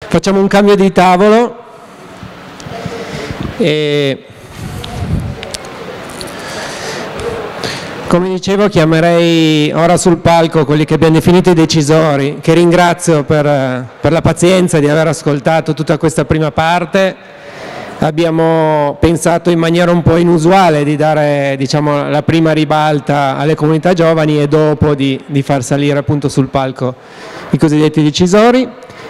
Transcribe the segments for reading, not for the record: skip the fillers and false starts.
Facciamo un cambio di tavolo e, come dicevo, chiamerei ora sul palco quelli che abbiamo definito i decisori, che ringrazio per la pazienza di aver ascoltato tutta questa prima parte. Abbiamo pensato in maniera un po' inusuale di dare, diciamo, la prima ribalta alle comunità giovani e dopo di far salire appunto sul palco i cosiddetti decisori.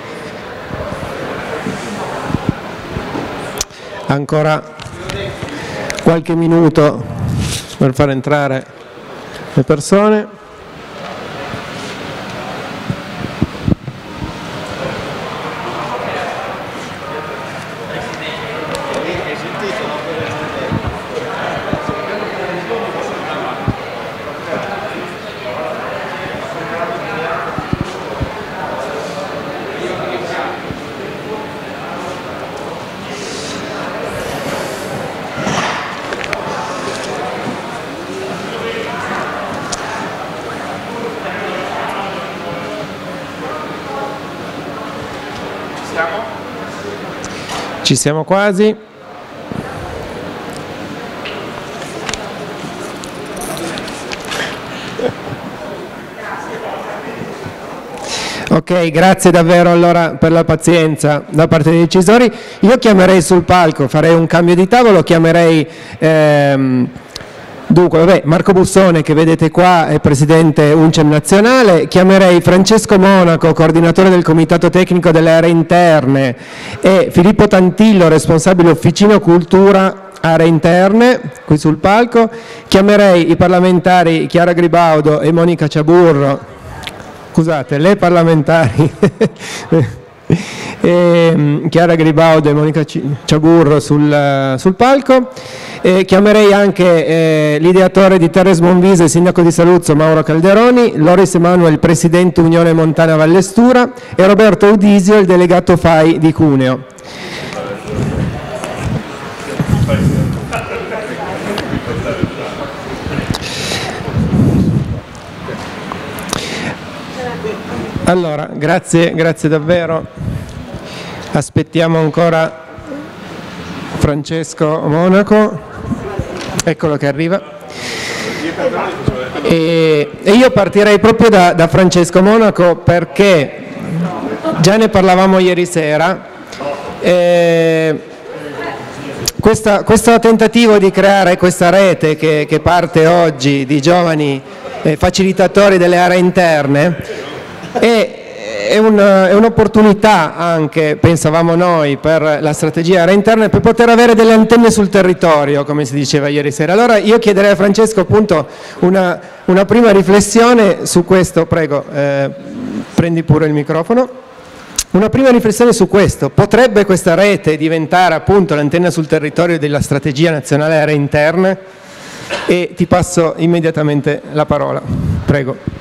Ancora qualche minuto per far entrare le persone. Ci siamo quasi. Ok, grazie davvero allora per la pazienza da parte dei decisori. Io chiamerei sul palco, farei un cambio di tavolo, chiamerei dunque, Marco Bussone, che vedete qua, è presidente UNCEM nazionale. Chiamerei Francesco Monaco, coordinatore del comitato tecnico delle aree interne, e Filippo Tantillo, responsabile Officina Cultura Aree Interne, qui sul palco. Chiamerei i parlamentari Chiara Gribaudo e Monica Ciaburro, scusate, le parlamentari Chiara Gribaudo e Monica Ciaburro sul palco. Chiamerei anche l'ideatore di Terres Monvise, sindaco di Saluzzo, Mauro Calderoni, Loris Emanuel, presidente Unione Montana Vallestura, e Roberto Udisio, il delegato FAI di Cuneo. Allora, grazie davvero. Aspettiamo ancora Francesco Monaco, eccolo che arriva. E io partirei proprio da Francesco Monaco, perché già ne parlavamo ieri sera. Questo tentativo di creare questa rete che parte oggi di giovani facilitatori delle aree interne è un'opportunità anche, pensavamo noi, per la strategia aree interne, per poter avere delle antenne sul territorio, come si diceva ieri sera. Allora io chiederei a Francesco appunto una prima riflessione su questo. Prego, prendi pure il microfono. Una prima riflessione su questo: potrebbe questa rete diventare appunto l'antenna sul territorio della strategia nazionale aree interne? E ti passo immediatamente la parola. Prego.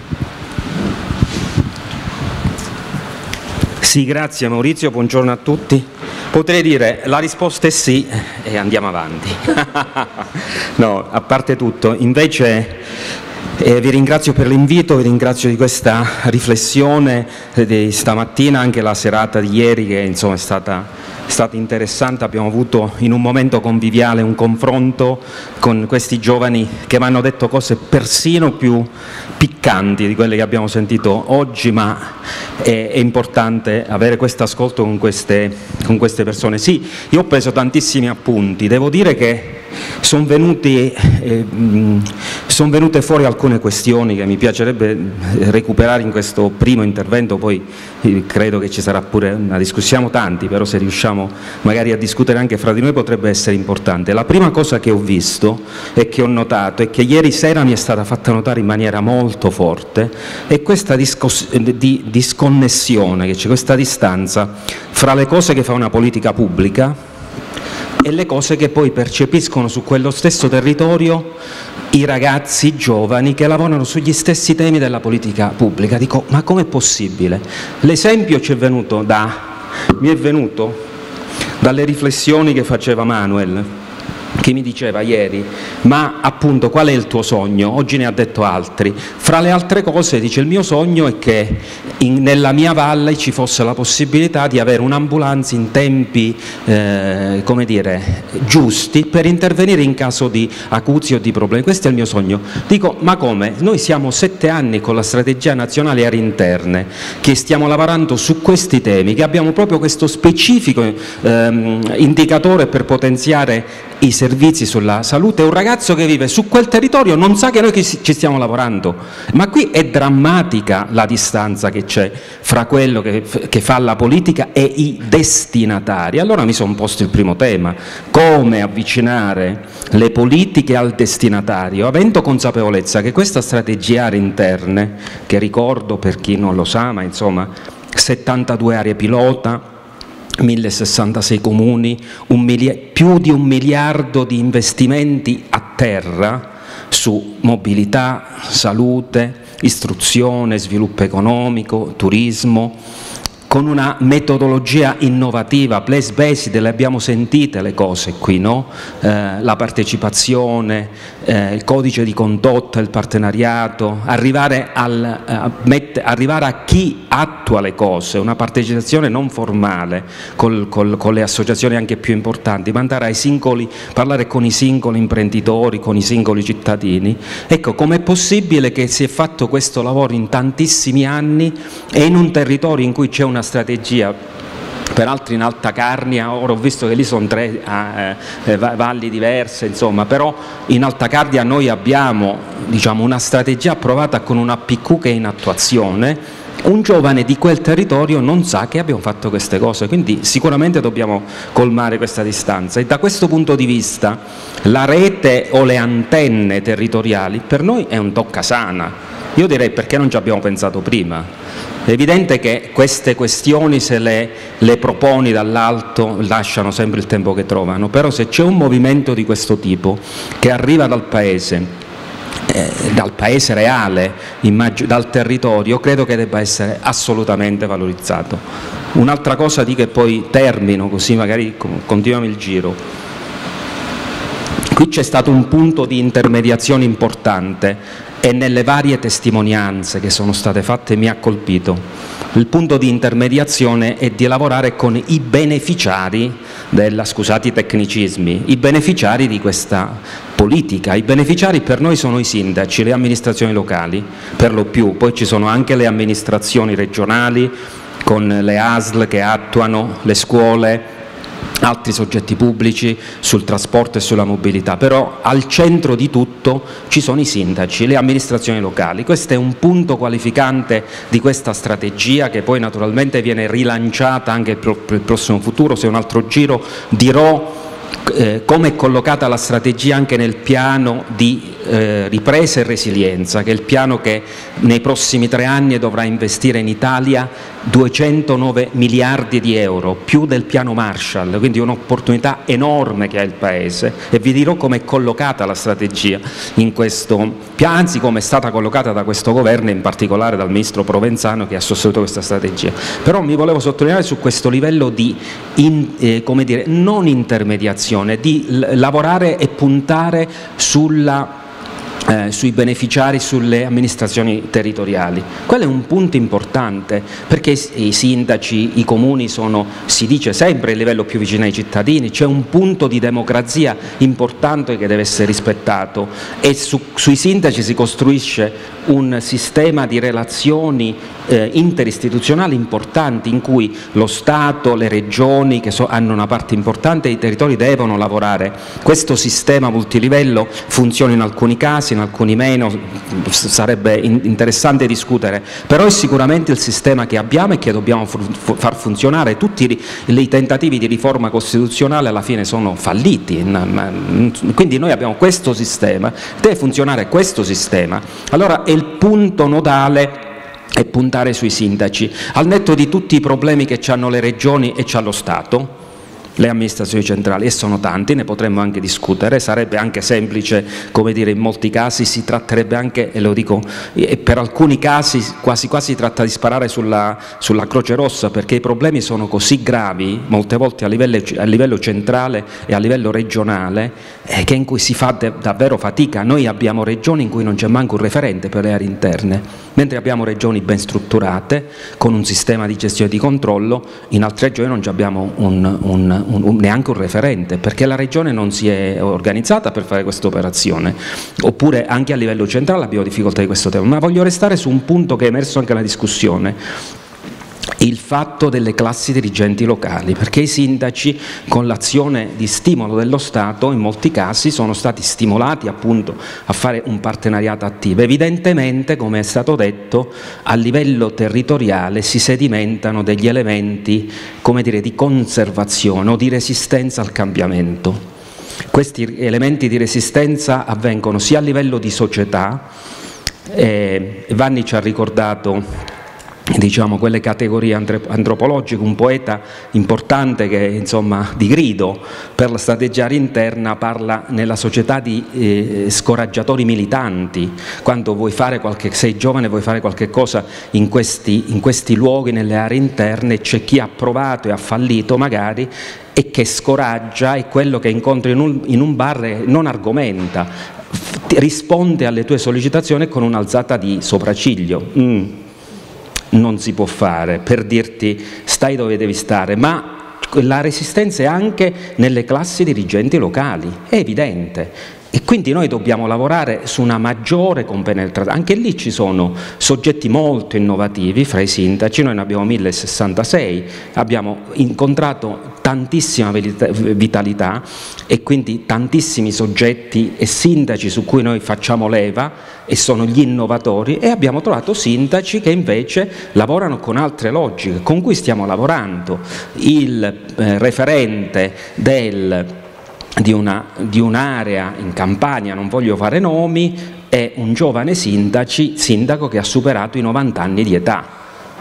Sì, grazie Maurizio, buongiorno a tutti. Potrei dire la risposta è sì e andiamo avanti. No, a parte tutto, invece vi ringrazio per l'invito, vi ringrazio di questa riflessione di stamattina, anche la serata di ieri che insomma è stata interessante. Abbiamo avuto in un momento conviviale un confronto con questi giovani che mi hanno detto cose persino più piccanti di quelle che abbiamo sentito oggi, ma è importante avere questo ascolto con queste persone. Sì, io ho preso tantissimi appunti, devo dire che sono venute fuori alcune questioni che mi piacerebbe recuperare in questo primo intervento, poi credo che ci sarà pure una discussione, siamo tanti, però se riusciamo magari a discutere anche fra di noi potrebbe essere importante. La prima cosa che ho visto e che ho notato e che ieri sera mi è stata fatta notare in maniera molto forte è questa disconnessione, che c'è questa distanza fra le cose che fa una politica pubblica e le cose che poi percepiscono su quello stesso territorio i ragazzi giovani che lavorano sugli stessi temi della politica pubblica. Dico, ma com'è possibile? L'esempio mi è venuto dalle riflessioni che faceva Manuel, che mi diceva ieri: ma appunto qual è il tuo sogno? Oggi ne ha detto altri. Fra le altre cose dice: il mio sogno è che nella mia valle ci fosse la possibilità di avere un'ambulanza in tempi come dire, giusti per intervenire in caso di acuzie o di problemi. Questo è il mio sogno. Dico: ma come? Noi siamo 7 anni con la strategia nazionale aree interne che stiamo lavorando su questi temi, che abbiamo proprio questo specifico indicatore per potenziare i servizi sulla salute. Un ragazzo che vive su quel territorio non sa che noi ci stiamo lavorando, ma qui è drammatica la distanza che c'è fra quello che fa la politica e i destinatari. Allora mi sono posto il primo tema: come avvicinare le politiche al destinatario, avendo consapevolezza che questa strategia aree interne, che ricordo per chi non lo sa, ma insomma 72 aree pilota, 1066 comuni, più di 1 miliardo di investimenti a terra su mobilità, salute, istruzione, sviluppo economico, turismo, con una metodologia innovativa, place-based, le abbiamo sentite le cose qui, no? La partecipazione, il codice di condotta, il partenariato, arrivare a chi attua le cose, una partecipazione non formale con le associazioni anche più importanti, ma andare parlare con i singoli imprenditori, con i singoli cittadini. Ecco, com'è possibile che si è fatto questo lavoro in tantissimi anni e in un territorio in cui c'è una strategia, peraltro in Alta Carnia, ora ho visto che lì sono 3 valli diverse, insomma, però in Alta Carnia noi abbiamo, diciamo, una strategia approvata con una APQ che è in attuazione. Un giovane di quel territorio non sa che abbiamo fatto queste cose, quindi sicuramente dobbiamo colmare questa distanza, e da questo punto di vista la rete o le antenne territoriali per noi è un toccasana. Io direi: perché non ci abbiamo pensato prima? È evidente che queste questioni, se le proponi dall'alto, lasciano sempre il tempo che trovano, però se c'è un movimento di questo tipo che arriva dal paese reale, dal territorio, credo che debba essere assolutamente valorizzato. Un'altra cosa dico e poi termino, così magari continuiamo il giro. Qui c'è stato un punto di intermediazione importante, e nelle varie testimonianze che sono state fatte mi ha colpito. Il punto di intermediazione è di lavorare con i beneficiari scusate i tecnicismi, i beneficiari di questa politica. I beneficiari per noi sono i sindaci, le amministrazioni locali per lo più, poi ci sono anche le amministrazioni regionali con le ASL che attuano, le scuole, altri soggetti pubblici sul trasporto e sulla mobilità, però al centro di tutto ci sono i sindaci, le amministrazioni locali. Questo è un punto qualificante di questa strategia, che poi naturalmente viene rilanciata anche per il prossimo futuro. Se un altro giro dirò come è collocata la strategia anche nel piano di ripresa e resilienza, che è il piano che nei prossimi 3 anni dovrà investire in Italia 209 miliardi di euro, più del piano Marshall, quindi un'opportunità enorme che ha il Paese, e vi dirò come è collocata la strategia in questo piano, anzi come è stata collocata da questo governo, in particolare dal ministro Provenzano che ha sostenuto questa strategia. Però mi volevo sottolineare su questo livello di come dire, non intermediazione, di lavorare e puntare sui beneficiari, sulle amministrazioni territoriali. Quello è un punto importante, perché i sindaci, i comuni sono, si dice sempre, il livello più vicino ai cittadini. C'è un punto di democrazia importante che deve essere rispettato, e sui sindaci si costruisce un sistema di relazioni interistituzionali importanti, in cui lo Stato, le regioni che hanno una parte importante, e i territori devono lavorare. Questo sistema multilivello funziona in alcuni casi, in alcuni meno, sarebbe interessante discutere, però è sicuramente il sistema che abbiamo e che dobbiamo far funzionare. Tutti i tentativi di riforma costituzionale alla fine sono falliti, quindi noi abbiamo questo sistema, deve funzionare questo sistema. Allora è il punto nodale e puntare sui sindaci, al netto di tutti i problemi che hanno le regioni e c'ha lo Stato. le amministrazioni centrali, e sono tanti, ne potremmo anche discutere, sarebbe anche semplice, come dire, in molti casi si tratterebbe anche, e lo dico, per alcuni casi quasi quasi si tratta di sparare sulla Croce Rossa, perché i problemi sono così gravi, molte volte a livello centrale e a livello regionale, che in cui si fa davvero fatica. Noi abbiamo regioni in cui non c'è manco un referente per le aree interne, mentre abbiamo regioni ben strutturate, con un sistema di gestione e di controllo. In altre regioni non abbiamo neanche un referente, perché la regione non si è organizzata per fare questa operazione, oppure anche a livello centrale abbiamo difficoltà di questo tema. Ma voglio restare su un punto che è emerso anche nella discussione: il fatto delle classi dirigenti locali, perché i sindaci, con l'azione di stimolo dello Stato, in molti casi sono stati stimolati appunto a fare un partenariato attivo. Evidentemente, come è stato detto, a livello territoriale si sedimentano degli elementi, come dire, di conservazione o di resistenza al cambiamento. Questi elementi di resistenza avvengono sia a livello di società, Vanni ci ha ricordato, diciamo, quelle categorie antropologiche. Un poeta importante che, insomma, di grido per la strategia interna, parla nella società di scoraggiatori militanti. Quando sei giovane e vuoi fare qualche cosa in questi luoghi, nelle aree interne, c'è chi ha provato e ha fallito magari, e che scoraggia, è quello che incontri in un bar e non argomenta, risponde alle tue sollecitazioni con un'alzata di sopracciglio. Non si può fare, per dirti stai dove devi stare. Ma la resistenza è anche nelle classi dirigenti locali, è evidente, e quindi noi dobbiamo lavorare su una maggiore compenetrazione. Anche lì ci sono soggetti molto innovativi fra i sindaci, noi ne abbiamo 1066, abbiamo incontrato tantissima vitalità e quindi tantissimi soggetti e sindaci su cui noi facciamo leva e sono gli innovatori, e abbiamo trovato sindaci che invece lavorano con altre logiche, con cui stiamo lavorando. Il referente di un'area in Campania, non voglio fare nomi, è un giovane sindaco che ha superato i 90 anni di età,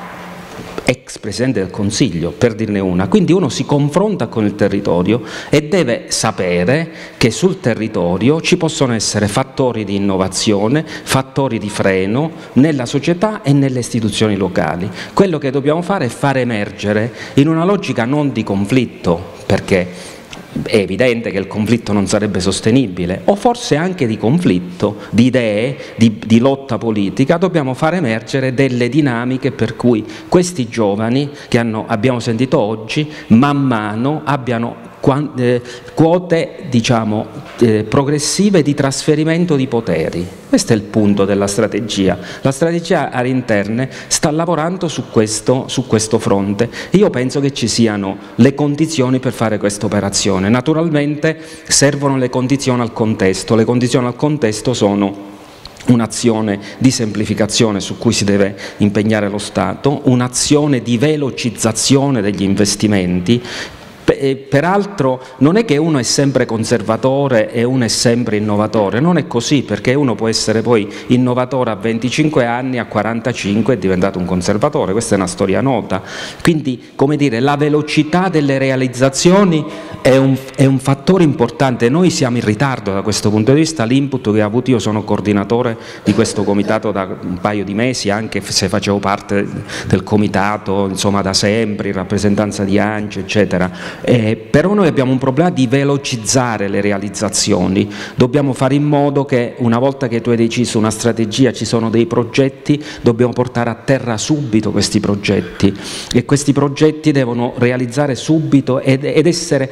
ex Presidente del Consiglio, per dirne una. Quindi uno si confronta con il territorio e deve sapere che sul territorio ci possono essere fattori di innovazione, fattori di freno nella società e nelle istituzioni locali. Quello che dobbiamo fare è far emergere, in una logica non di conflitto, perché è evidente che il conflitto non sarebbe sostenibile, o forse anche di conflitto, di idee, di lotta politica, dobbiamo far emergere delle dinamiche per cui questi giovani che abbiamo sentito oggi, man mano abbiano quote, diciamo, progressive di trasferimento di poteri. Questo è il punto della strategia. La strategia aree interne sta lavorando su questo fronte. Io penso che ci siano le condizioni per fare questa operazione. Naturalmente servono le condizioni al contesto. Le condizioni al contesto sono un'azione di semplificazione su cui si deve impegnare lo Stato, un'azione di velocizzazione degli investimenti. Peraltro non è che uno è sempre conservatore e uno è sempre innovatore, non è così, perché uno può essere poi innovatore a 25 anni, a 45 è diventato un conservatore, questa è una storia nota. Quindi, come dire, la velocità delle realizzazioni è un fattore importante. Noi siamo in ritardo da questo punto di vista. L'input che ho avuto, io sono coordinatore di questo comitato da un paio di mesi, anche se facevo parte del comitato, insomma, da sempre, in rappresentanza di ANCI, eccetera. Però noi abbiamo un problema di velocizzare le realizzazioni. Dobbiamo fare in modo che, una volta che tu hai deciso una strategia, ci sono dei progetti, dobbiamo portare a terra subito questi progetti, e questi progetti devono realizzare subito ed essere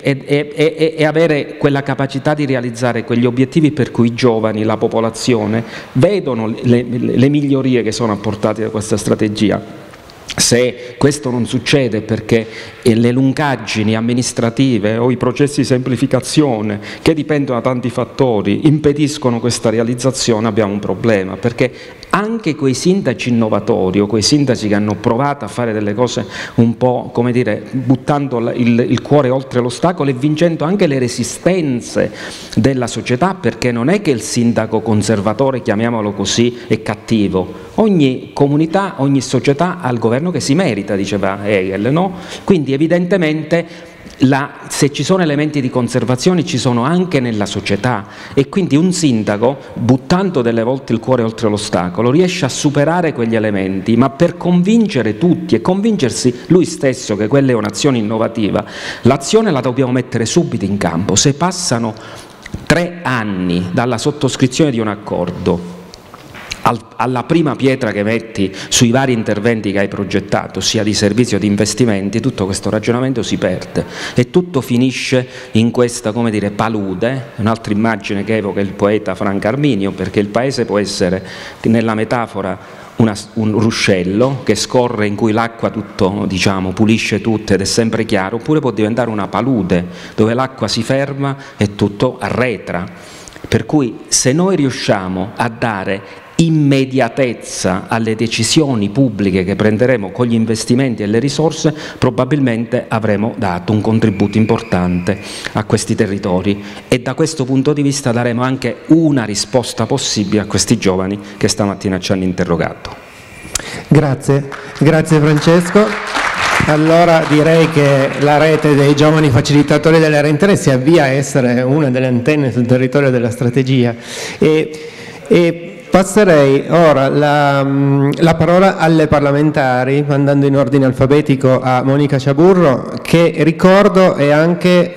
e avere quella capacità di realizzare quegli obiettivi per cui i giovani, la popolazione vedono le migliorie che sono apportate da questa strategia. Se questo non succede perché le lungaggini amministrative o i processi di semplificazione, che dipendono da tanti fattori, impediscono questa realizzazione, abbiamo un problema, perché anche quei sindaci innovatori o quei sindaci che hanno provato a fare delle cose un po', come dire, buttando il cuore oltre l'ostacolo e vincendo anche le resistenze della società, perché non è che il sindaco conservatore, chiamiamolo così, è cattivo. ogni comunità, ogni società ha il governo che si merita, diceva Hegel, no? Quindi evidentemente se ci sono elementi di conservazione ci sono anche nella società, e quindi un sindaco, buttando delle volte il cuore oltre l'ostacolo, riesce a superare quegli elementi, ma per convincere tutti e convincersi lui stesso che quella è un'azione innovativa, l'azione la dobbiamo mettere subito in campo. Se passano 3 anni dalla sottoscrizione di un accordo alla prima pietra che metti sui vari interventi che hai progettato, sia di servizio o di investimenti, tutto questo ragionamento si perde e tutto finisce in questa, come dire, palude, un'altra immagine che evoca il poeta Franco Arminio, perché il paese può essere, nella metafora, un ruscello che scorre, in cui l'acqua tutto, diciamo, pulisce tutto ed è sempre chiaro, oppure può diventare una palude dove l'acqua si ferma e tutto arretra. Per cui se noi riusciamo a dare immediatezza alle decisioni pubbliche che prenderemo con gli investimenti e le risorse, probabilmente avremo dato un contributo importante a questi territori, e da questo punto di vista daremo anche una risposta possibile a questi giovani che stamattina ci hanno interrogato. Grazie Francesco. Allora direi che la rete dei giovani facilitatori delle aree interne si avvia a essere una delle antenne sul territorio della strategia, e passerei ora la parola alle parlamentari, andando in ordine alfabetico a Monica Ciaburro, che ricordo è anche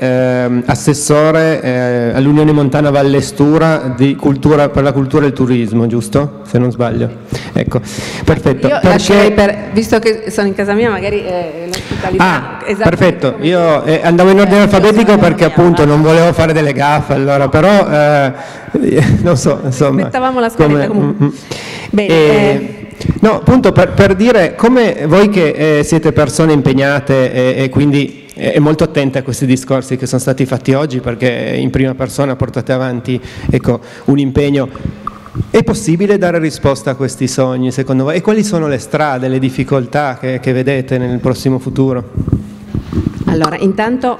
assessore all'Unione Montana Vallestura per la cultura e il turismo, giusto? Se non sbaglio. Ecco, perfetto. Io lascerei visto che sono in casa mia, magari l'ospitalità. Perfetto. Io andavo in ordine alfabetico perché appunto non volevo fare delle gaffe, allora, però non so, insomma. Mettavamo la scaletta comunque. Bene. No, appunto per dire, come voi che siete persone impegnate e quindi molto attente a questi discorsi che sono stati fatti oggi, perché in prima persona portate avanti, ecco, un impegno. È possibile dare risposta a questi sogni, secondo voi? E quali sono le strade, le difficoltà che vedete nel prossimo futuro? Allora, intanto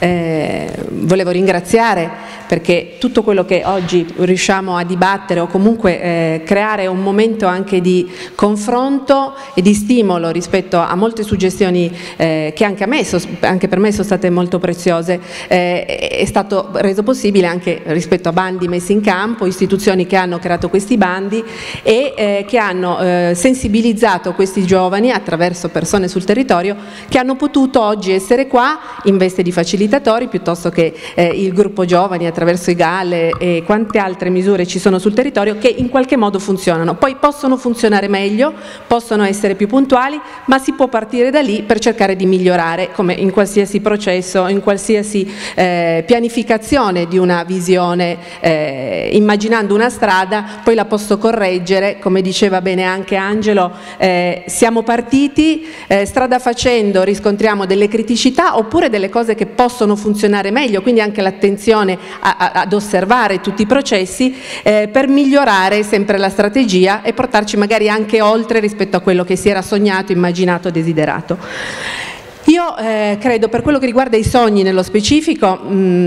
volevo ringraziare, perché tutto quello che oggi riusciamo a dibattere o comunque creare un momento anche di confronto e di stimolo rispetto a molte suggestioni che anche per me sono state molto preziose, è stato reso possibile anche rispetto a bandi messi in campo, istituzioni che hanno creato questi bandi e che hanno sensibilizzato questi giovani attraverso persone sul territorio che hanno potuto oggi essere qua in veste di facilitatori, piuttosto che il gruppo giovani attraverso i GAL e quante altre misure ci sono sul territorio che in qualche modo funzionano. Poi possono funzionare meglio, possono essere più puntuali, ma si può partire da lì per cercare di migliorare, come in qualsiasi processo, in qualsiasi pianificazione di una visione, immaginando una strada, poi la posso correggere, come diceva bene anche Angelo, siamo partiti, strada facendo riscontriamo delle criticità oppure delle cose che possono funzionare meglio, quindi anche l'attenzione ad osservare tutti i processi per migliorare sempre la strategia e portarci magari anche oltre rispetto a quello che si era sognato, immaginato, desiderato. Io credo, per quello che riguarda i sogni nello specifico,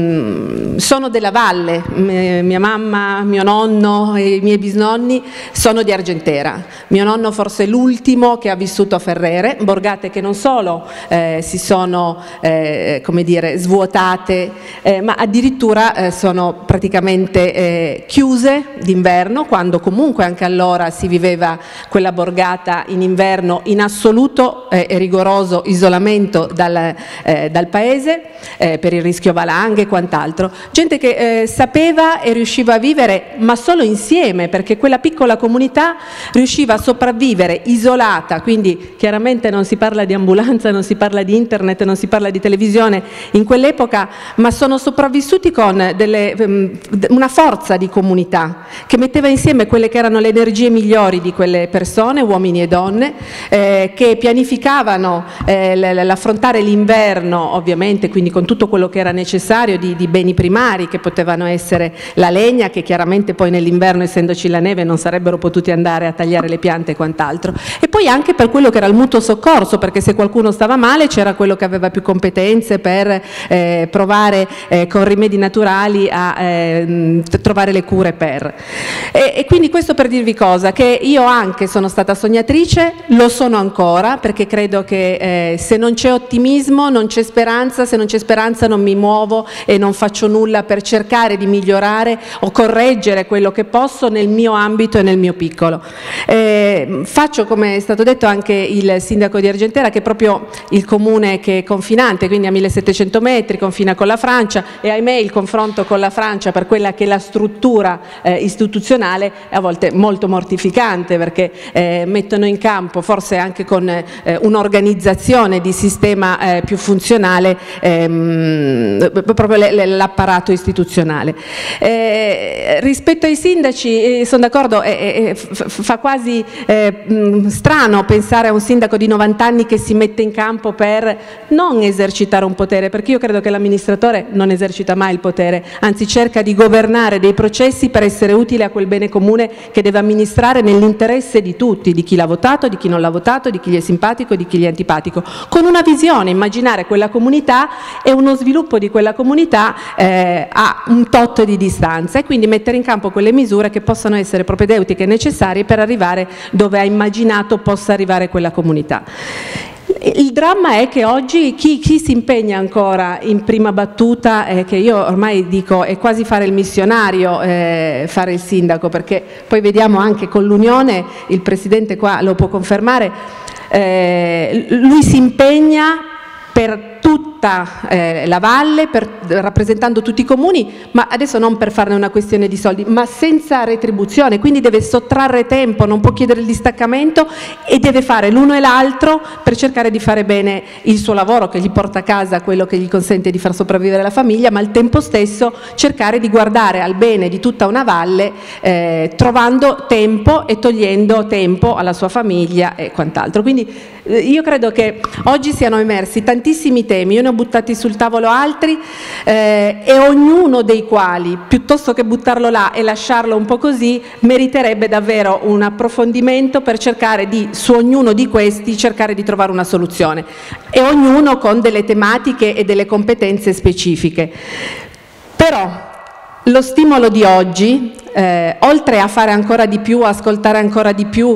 sono della valle, mia mamma, mio nonno e i miei bisnonni sono di Argentera. Mio nonno forse è l'ultimo che ha vissuto a Ferrere, borgate che non solo si sono come dire, svuotate, ma addirittura sono praticamente chiuse d'inverno, quando comunque anche allora si viveva quella borgata in inverno in assoluto e rigoroso isolamento dal paese per il rischio valanghe e quant'altro. Gente che sapeva e riusciva a vivere, ma solo insieme, perché quella piccola comunità riusciva a sopravvivere isolata, quindi chiaramente non si parla di ambulanza, non si parla di internet, non si parla di televisione in quell'epoca, ma sono sopravvissuti con una forza di comunità che metteva insieme quelle che erano le energie migliori di quelle persone, uomini e donne, che pianificavano la affrontare l'inverno, ovviamente, quindi con tutto quello che era necessario di beni primari, che potevano essere la legna, che chiaramente poi nell'inverno, essendoci la neve, non sarebbero potuti andare a tagliare le piante e quant'altro, e poi anche per quello che era il mutuo soccorso, perché se qualcuno stava male c'era quello che aveva più competenze per provare con rimedi naturali a trovare le cure per. E quindi questo per dirvi cosa, che io anche sono stata sognatrice, lo sono ancora, perché credo che se non c'è ottimismo non c'è speranza, se non c'è speranza non mi muovo e non faccio nulla per cercare di migliorare o correggere quello che posso nel mio ambito e nel mio piccolo. Faccio, come è stato detto, anche il sindaco di Argentera, che è proprio il comune che è confinante, quindi a 1700 metri, confina con la Francia, e ahimè il confronto con la Francia per quella che è la struttura istituzionale è a volte molto mortificante, perché mettono in campo, forse anche con un'organizzazione di sistema più funzionale, proprio l'apparato istituzionale. Rispetto ai sindaci sono d'accordo, fa quasi strano pensare a un sindaco di 90 anni che si mette in campo per non esercitare un potere, perché io credo che l'amministratore non esercita mai il potere, anzi cerca di governare dei processi per essere utile a quel bene comune che deve amministrare nell'interesse di tutti, di chi l'ha votato, di chi non l'ha votato, di chi gli è simpatico, di chi gli è antipatico, con una visione, immaginare quella comunità e uno sviluppo di quella comunità a un tot di distanza, e quindi mettere in campo quelle misure che possano essere propedeutiche e necessarie per arrivare dove ha immaginato possa arrivare quella comunità. Il dramma è che oggi chi si impegna ancora in prima battuta, che io ormai dico è quasi fare il missionario, fare il sindaco, perché poi vediamo anche con l'Unione, il Presidente qua lo può confermare, lui si impegna per tutta la valle, rappresentando tutti i comuni, ma adesso non per farne una questione di soldi, ma senza retribuzione, quindi deve sottrarre tempo, non può chiedere il distaccamento e deve fare l'uno e l'altro per cercare di fare bene il suo lavoro, che gli porta a casa quello che gli consente di far sopravvivere la famiglia, ma al tempo stesso cercare di guardare al bene di tutta una valle, trovando tempo e togliendo tempo alla sua famiglia e quant'altro. Quindi io credo che oggi siano emersi tantissimi temi, io ne ho buttati sul tavolo altri, e ognuno dei quali, piuttosto che buttarlo là e lasciarlo un po' così, meriterebbe davvero un approfondimento per cercare su ognuno di questi cercare di trovare una soluzione, e ognuno con delle tematiche e delle competenze specifiche. Però lo stimolo di oggi, oltre a fare ancora di più, ascoltare ancora di più,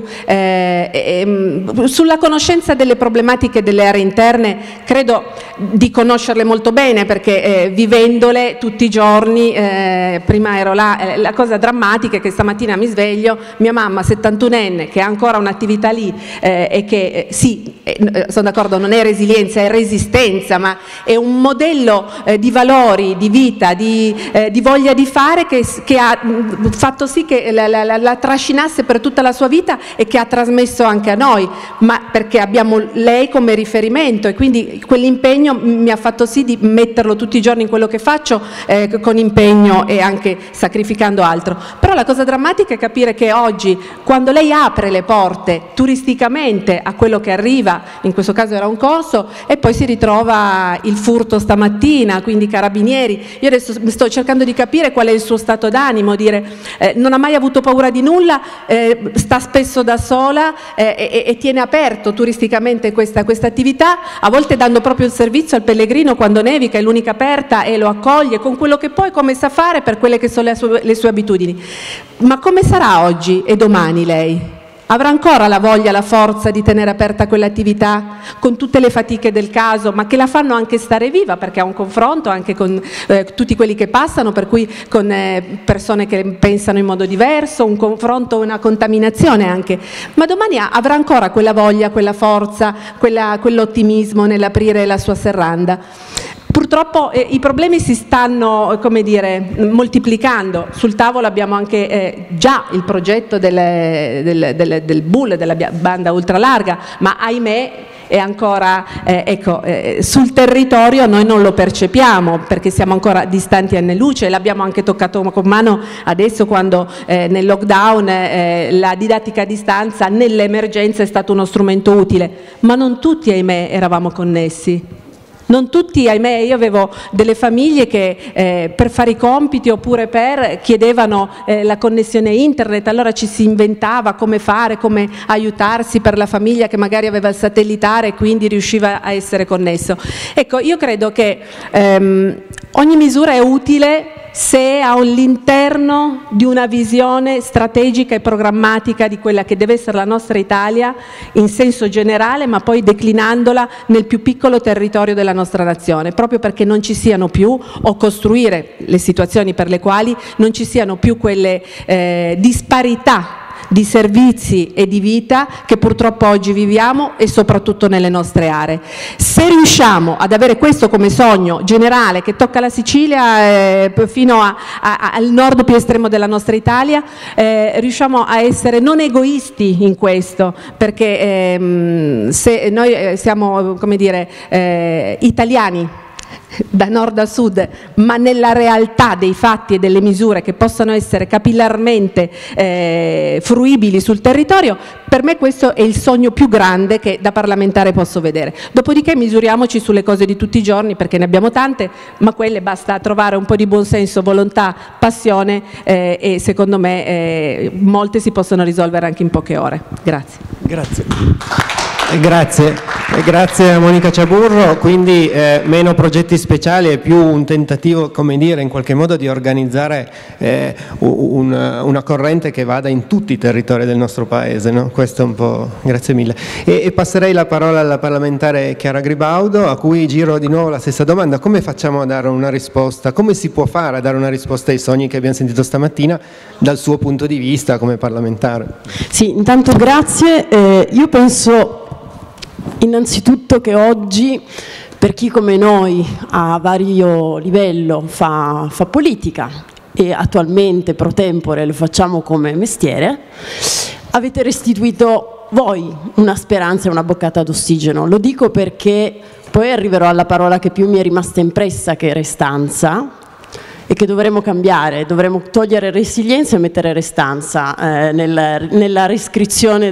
sulla conoscenza delle problematiche delle aree interne, credo di conoscerle molto bene, perché vivendole tutti i giorni, prima ero là, la cosa drammatica è che stamattina mi sveglio, mia mamma 71enne che ha ancora un'attività lì, e che sì, sono d'accordo, non è resilienza, è resistenza, ma è un modello di valori, di vita, di voglia di fare che ha fatto sì che la trascinasse per tutta la sua vita e che ha trasmesso anche a noi, ma perché abbiamo lei come riferimento, e quindi quell'impegno mi ha fatto sì di metterlo tutti i giorni in quello che faccio, con impegno e anche sacrificando altro. Però la cosa drammatica è capire che oggi, quando lei apre le porte turisticamente a quello che arriva, in questo caso era un corso, e poi si ritrova il furto stamattina, quindi carabinieri. Io adesso sto cercando di capire qual è il suo stato d'animo, dire non ha mai avuto paura di nulla, sta spesso da sola, e tiene aperto turisticamente questa attività, a volte dando proprio il servizio al pellegrino quando nevica, è l'unica aperta e lo accoglie con quello che poi come sa fare per quelle che sono le sue abitudini. Ma come sarà oggi e domani lei? Avrà ancora la voglia, la forza di tenere aperta quell'attività con tutte le fatiche del caso, ma che la fanno anche stare viva, perché ha un confronto anche con tutti quelli che passano, per cui con persone che pensano in modo diverso, un confronto, una contaminazione anche. Ma domani avrà ancora quella voglia, quella forza, quell'ottimismo nell'aprire la sua serranda. Purtroppo i problemi si stanno, come dire, moltiplicando. Sul tavolo abbiamo anche già il progetto del BUL, della banda ultralarga, ma ahimè è ancora sul territorio, noi non lo percepiamo perché siamo ancora distanti anni luce. L'abbiamo anche toccato con mano adesso quando nel lockdown la didattica a distanza nell'emergenza è stato uno strumento utile, ma non tutti, ahimè, eravamo connessi. Non tutti, ahimè, io avevo delle famiglie che per fare i compiti oppure chiedevano la connessione internet, allora ci si inventava come fare, come aiutarsi per la famiglia che magari aveva il satellitare e quindi riusciva a essere connesso. Ecco, io credo che ogni misura è utile se è all'interno di una visione strategica e programmatica di quella che deve essere la nostra Italia in senso generale, ma poi declinandola nel più piccolo territorio della nostra nazione, proprio perché non ci siano più, o costruire le situazioni per le quali non ci siano più quelle disparità di servizi e di vita che purtroppo oggi viviamo e soprattutto nelle nostre aree. Se riusciamo ad avere questo come sogno generale che tocca la Sicilia fino al nord più estremo della nostra Italia, riusciamo a essere non egoisti in questo, perché se noi siamo, come dire, italiani da nord a sud, ma nella realtà dei fatti e delle misure che possano essere capillarmente fruibili sul territorio, per me questo è il sogno più grande che da parlamentare posso vedere. Dopodiché misuriamoci sulle cose di tutti i giorni, perché ne abbiamo tante, ma quelle basta trovare un po' di buonsenso, volontà, passione e secondo me molte si possono risolvere anche in poche ore. Grazie. Grazie a Monica Ciaburro. Quindi meno progetti speciali e più un tentativo, come dire, in qualche modo di organizzare una corrente che vada in tutti i territori del nostro paese, no? Questo è un po'. Grazie mille. E passerei la parola alla parlamentare Chiara Gribaudo, a cui giro di nuovo la stessa domanda: come facciamo a dare una risposta, come si può fare a dare una risposta ai sogni che abbiamo sentito stamattina dal suo punto di vista come parlamentare? Sì, intanto grazie. Io penso innanzitutto che oggi, per chi come noi a vario livello fa politica e attualmente pro tempore lo facciamo come mestiere, avete restituito voi una speranza e una boccata d'ossigeno. Lo dico perché poi arriverò alla parola che più mi è rimasta impressa, che è restanza, e che dovremmo cambiare, dovremmo togliere resilienza e mettere restanza nella scrizione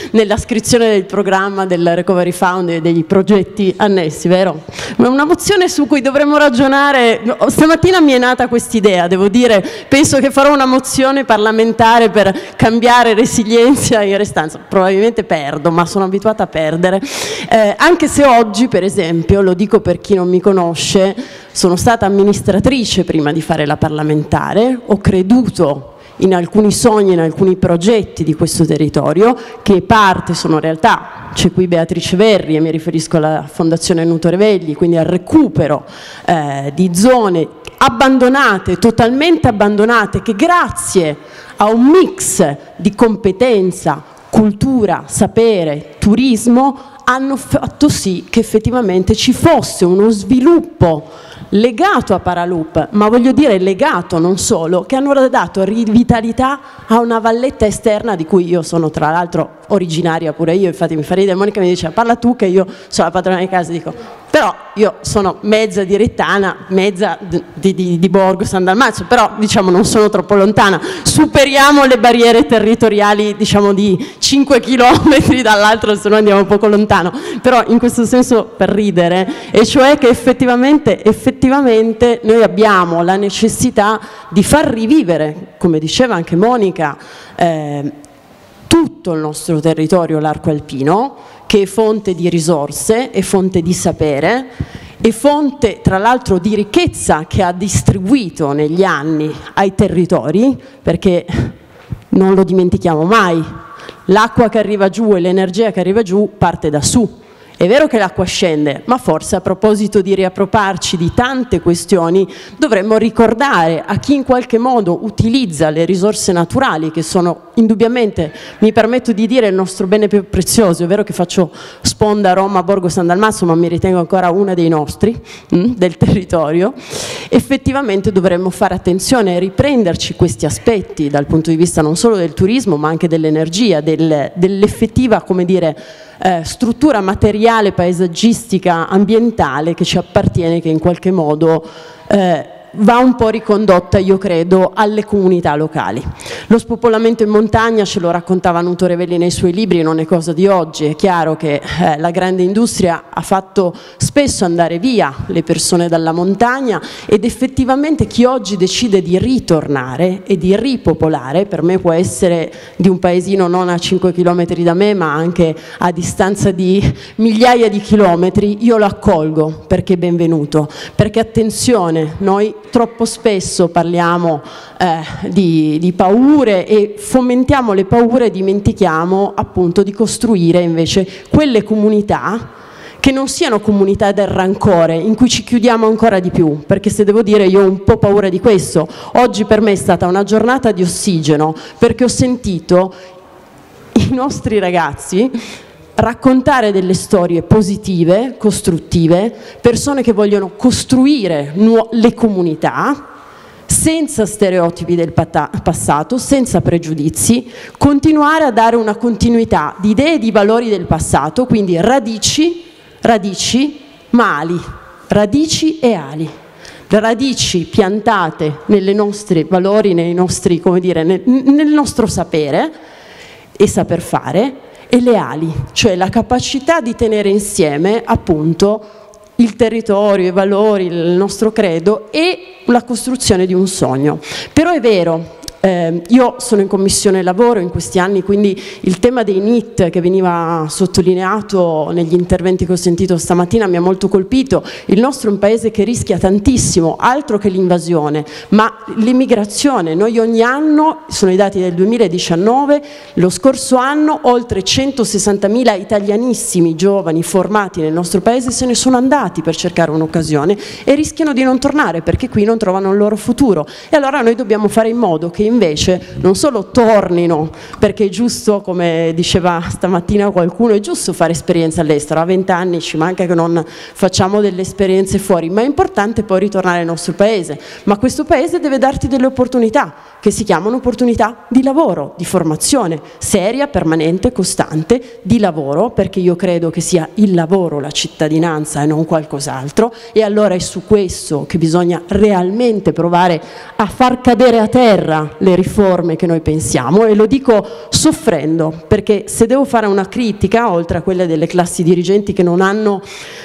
del programma del Recovery Fund e degli progetti annessi, vero? Ma è una mozione su cui dovremmo ragionare. Stamattina mi è nata quest'idea, devo dire, penso che farò una mozione parlamentare per cambiare resilienza e restanza. Probabilmente perdo, ma sono abituata a perdere, anche se oggi, per esempio, lo dico per chi non mi conosce, sono stata amministratrice prima di fare la parlamentare, ho creduto in alcuni sogni, in alcuni progetti di questo territorio, che parte sono realtà. C'è qui Beatrice Verri e mi riferisco alla Fondazione Nutorevegli, quindi al recupero di zone abbandonate, totalmente abbandonate, che grazie a un mix di competenza, cultura, sapere, turismo hanno fatto sì che effettivamente ci fosse uno sviluppo legato a Paraloop, ma voglio dire legato non solo, che hanno dato rivitalità a una valletta esterna di cui io sono tra l'altro originaria pure io. Infatti mi fa ridere, Monica mi dice parla tu che io sono la padrona di casa, dico però io sono mezza direttana, mezza di Borgo San Dalmazio, però diciamo non sono troppo lontana, superiamo le barriere territoriali diciamo di 5 chilometri dall'altro, se no andiamo poco lontano, però in questo senso per ridere, e cioè che effettivamente noi abbiamo la necessità di far rivivere, come diceva anche Monica, tutto il nostro territorio, l'arco alpino, che è fonte di risorse, è fonte di sapere, è fonte tra l'altro di ricchezza che ha distribuito negli anni ai territori, perché non lo dimentichiamo mai, l'acqua che arriva giù e l'energia che arriva giù parte da su. È vero che l'acqua scende, ma forse a proposito di riappropriarci di tante questioni dovremmo ricordare a chi in qualche modo utilizza le risorse naturali, che sono indubbiamente, mi permetto di dire, il nostro bene più prezioso. È vero che faccio sponda Roma, Borgo San Dalmazio, ma mi ritengo ancora una dei nostri, del territorio. Effettivamente dovremmo fare attenzione e riprenderci questi aspetti dal punto di vista non solo del turismo, ma anche dell'energia, dell'effettiva, come dire, struttura materiale, paesaggistica, ambientale che ci appartiene, che in qualche modo va un po' ricondotta, io credo, alle comunità locali. Lo spopolamento in montagna, ce lo raccontava Nuto Revelli nei suoi libri, non è cosa di oggi. È chiaro che la grande industria ha fatto spesso andare via le persone dalla montagna, ed effettivamente chi oggi decide di ritornare e di ripopolare, per me può essere di un paesino non a 5 chilometri da me, ma anche a distanza di migliaia di chilometri, io lo accolgo perché è benvenuto. Perché attenzione, noi troppo spesso parliamo di paure e fomentiamo le paure e dimentichiamo appunto di costruire invece quelle comunità che non siano comunità del rancore, in cui ci chiudiamo ancora di più, perché se devo dire io ho un po' paura di questo. Oggi per me è stata una giornata di ossigeno, perché ho sentito i nostri ragazzi raccontare delle storie positive, costruttive, persone che vogliono costruire le comunità senza stereotipi del passato, senza pregiudizi, continuare a dare una continuità di idee e di valori del passato, quindi radici, ma ali, radici e ali. Le radici piantate nei nostri valori, nei nostri, come dire, nel nostro sapere e saper fare, e le ali, cioè la capacità di tenere insieme appunto il territorio, i valori, il nostro credo e la costruzione di un sogno. Però è vero, io sono in commissione lavoro in questi anni, quindi il tema dei NEET che veniva sottolineato negli interventi che ho sentito stamattina mi ha molto colpito. Il nostro è un paese che rischia tantissimo, altro che l'invasione, ma l'immigrazione. Noi ogni anno, sono i dati del 2019, lo scorso anno oltre 160.000 italianissimi giovani formati nel nostro paese se ne sono andati per cercare un'occasione e rischiano di non tornare perché qui non trovano il loro futuro. E allora noi dobbiamo fare in modo che invece non solo tornino, perché è giusto, come diceva stamattina qualcuno, è giusto fare esperienza all'estero, a 20 anni ci manca che non facciamo delle esperienze fuori, ma è importante poi ritornare al nostro paese. Ma questo paese deve darti delle opportunità, che si chiamano opportunità di lavoro, di formazione seria, permanente, costante, di lavoro, perché io credo che sia il lavoro la cittadinanza e non qualcos'altro, e allora è su questo che bisogna realmente provare a far cadere a terra le riforme che noi pensiamo, e lo dico soffrendo, perché se devo fare una critica, oltre a quelle delle classi dirigenti che non hanno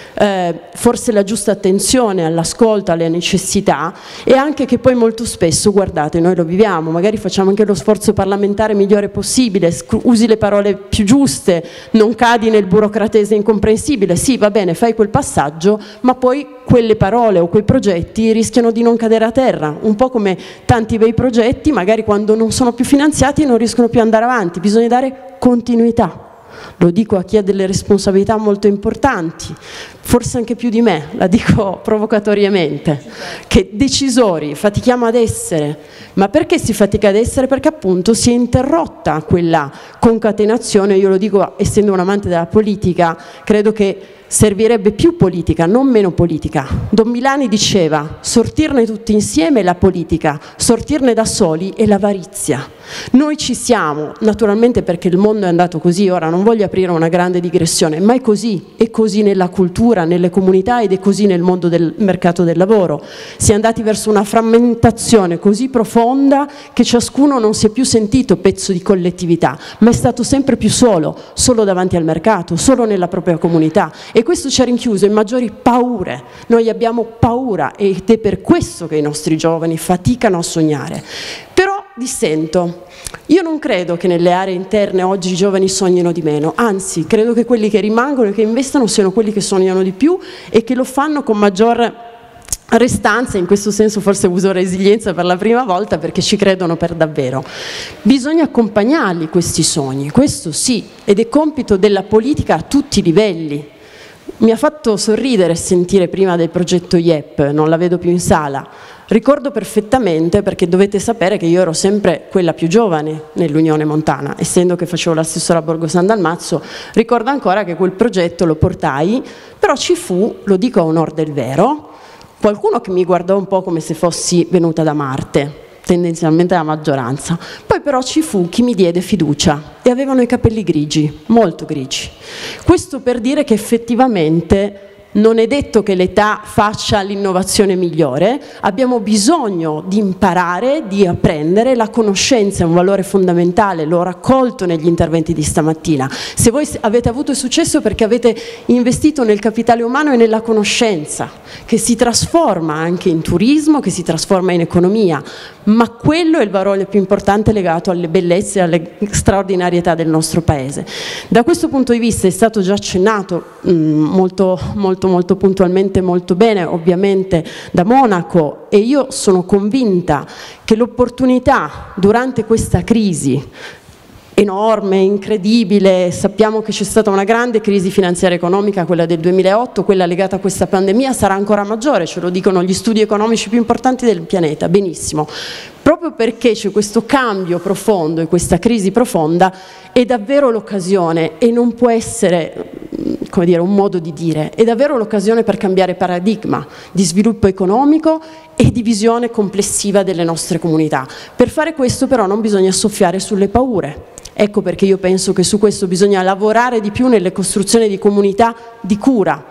forse la giusta attenzione all'ascolto, alle necessità, e anche che poi molto spesso, guardate, noi lo viviamo, magari facciamo anche lo sforzo parlamentare migliore possibile, usi le parole più giuste, non cadi nel burocratese incomprensibile, sì va bene, fai quel passaggio, ma poi quelle parole o quei progetti rischiano di non cadere a terra, un po' come tanti bei progetti, magari quando non sono più finanziati non riescono più ad andare avanti, bisogna dare continuità. Lo dico a chi ha delle responsabilità molto importanti, forse anche più di me, la dico provocatoriamente, che decisori fatichiamo ad essere. Ma perché si fatica ad essere? Perché appunto si è interrotta quella concatenazione. Io lo dico essendo un amante della politica, credo che servirebbe più politica, non meno politica. Don Milani diceva: sortirne tutti insieme è la politica, sortirne da soli è l'avarizia. Noi ci siamo, naturalmente, perché il mondo è andato così. Ora non voglio aprire una grande digressione, ma è così nella cultura, nelle comunità, ed è così nel mondo del mercato del lavoro. Si è andati verso una frammentazione così profonda che ciascuno non si è più sentito pezzo di collettività, ma è stato sempre più solo davanti al mercato, solo nella propria comunità, e questo ci ha rinchiuso in maggiori paure. Noi abbiamo paura ed è per questo che i nostri giovani faticano a sognare. Però dissento. Io non credo che nelle aree interne oggi i giovani sognino di meno, anzi credo che quelli che rimangono e che investono siano quelli che sognano di più e che lo fanno con maggior restanza. In questo senso forse uso resilienza per la prima volta, perché ci credono per davvero. Bisogna accompagnarli questi sogni, questo sì, ed è compito della politica a tutti i livelli. Mi ha fatto sorridere sentire prima del progetto IEP, non la vedo più in sala. Ricordo perfettamente, perché dovete sapere che io ero sempre quella più giovane nell'Unione Montana, essendo che facevo l'assessore a Borgo San Dalmazzo. Ricordo ancora che quel progetto lo portai, però ci fu, lo dico a onor del vero, qualcuno che mi guardò un po' come se fossi venuta da Marte. tendenzialmente la maggioranza. Poi però ci fu chi mi diede fiducia e avevano i capelli grigi, molto grigi. Questo per dire che effettivamente non è detto che l'età faccia l'innovazione migliore, abbiamo bisogno di imparare, di apprendere, la conoscenza è un valore fondamentale, l'ho raccolto negli interventi di stamattina. Se voi avete avuto successo perché avete investito nel capitale umano e nella conoscenza, che si trasforma anche in turismo, che si trasforma in economia, ma quello è il valore più importante legato alle bellezze e alle straordinarietà del nostro Paese. Da questo punto di vista è stato già accennato molto puntualmente, molto bene, ovviamente da Monaco, e io sono convinta che l'opportunità durante questa crisi enorme, incredibile, sappiamo che c'è stata una grande crisi finanziaria economica, quella del 2008, quella legata a questa pandemia sarà ancora maggiore, ce lo dicono gli studi economici più importanti del pianeta, benissimo. Proprio perché c'è questo cambio profondo e questa crisi profonda è davvero l'occasione, e non può essere, come dire, un modo di dire, è davvero l'occasione per cambiare paradigma di sviluppo economico e di visione complessiva delle nostre comunità. Per fare questo però non bisogna soffiare sulle paure. Ecco perché io penso che su questo bisogna lavorare di più nelle costruzioni di comunità di cura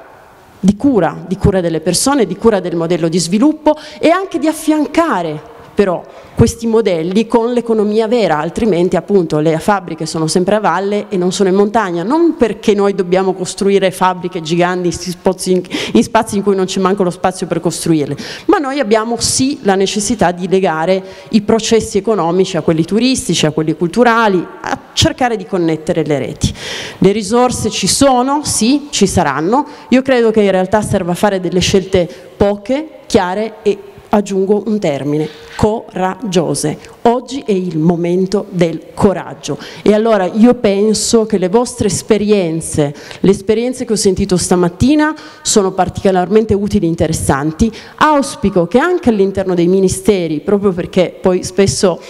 delle persone, di cura del modello di sviluppo, e anche di affiancare però questi modelli con l'economia vera, altrimenti appunto le fabbriche sono sempre a valle e non sono in montagna, non perché noi dobbiamo costruire fabbriche giganti in spazi in cui non c'è manco lo spazio per costruirle, ma noi abbiamo sì la necessità di legare i processi economici a quelli turistici, a quelli culturali, a cercare di connettere le reti. Le risorse ci sono, sì, ci saranno, io credo che in realtà serva fare delle scelte poche, chiare e aggiungo un termine, coraggiose. Oggi è il momento del coraggio, e allora io penso che le vostre esperienze, le esperienze che ho sentito stamattina sono particolarmente utili e interessanti. Auspico che anche all'interno dei ministeri, proprio perché poi spesso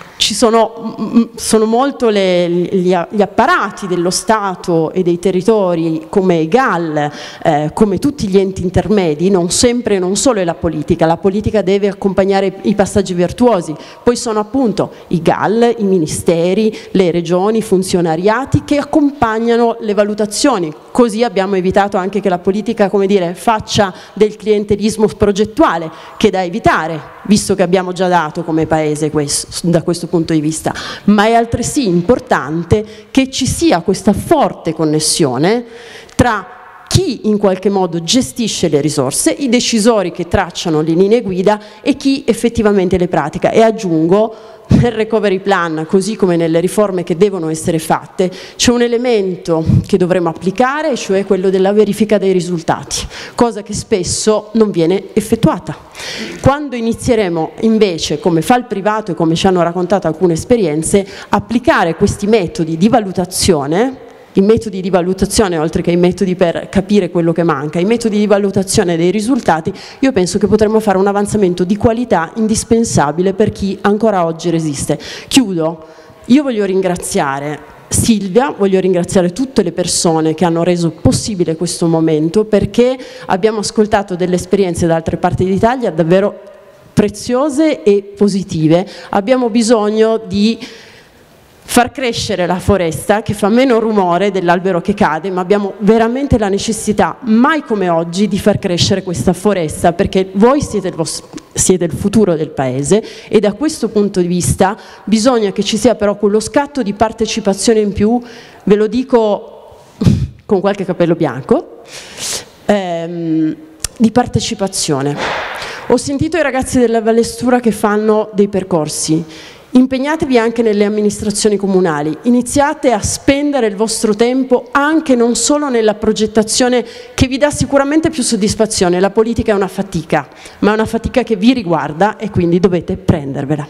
sono molto gli apparati dello Stato e dei territori, come i GAL, come tutti gli enti intermedi, non sempre e non solo è la politica deve accompagnare i passaggi virtuosi, poi sono appunto i GAL, i ministeri, le regioni, i funzionariati che accompagnano le valutazioni, così abbiamo evitato anche che la politica, come dire, faccia del clientelismo progettuale, che è da evitare, visto che abbiamo già dato come Paese da questo punto di vista, ma è altresì importante che ci sia questa forte connessione tra chi in qualche modo gestisce le risorse, i decisori che tracciano le linee guida e chi effettivamente le pratica. E aggiungo, nel recovery plan, così come nelle riforme che devono essere fatte, c'è un elemento che dovremo applicare, cioè quello della verifica dei risultati, cosa che spesso non viene effettuata. Quando inizieremo invece, come fa il privato e come ci hanno raccontato alcune esperienze, applicare questi metodi di valutazione, i metodi di valutazione, oltre che i metodi per capire quello che manca, i metodi di valutazione dei risultati, io penso che potremmo fare un avanzamento di qualità indispensabile per chi ancora oggi resiste. Chiudo, io voglio ringraziare Silvia, voglio ringraziare tutte le persone che hanno reso possibile questo momento, perché abbiamo ascoltato delle esperienze da altre parti d'Italia davvero preziose e positive. Abbiamo bisogno di far crescere la foresta, che fa meno rumore dell'albero che cade, ma abbiamo veramente la necessità, mai come oggi, di far crescere questa foresta, perché voi siete il futuro del Paese, e da questo punto di vista bisogna che ci sia però quello scatto di partecipazione in più, ve lo dico con qualche capello bianco, di partecipazione. Ho sentito i ragazzi della Vallestura che fanno dei percorsi. Impegnatevi anche nelle amministrazioni comunali, iniziate a spendere il vostro tempo anche non solo nella progettazione che vi dà sicuramente più soddisfazione. La politica è una fatica, ma è una fatica che vi riguarda e quindi dovete prendervela.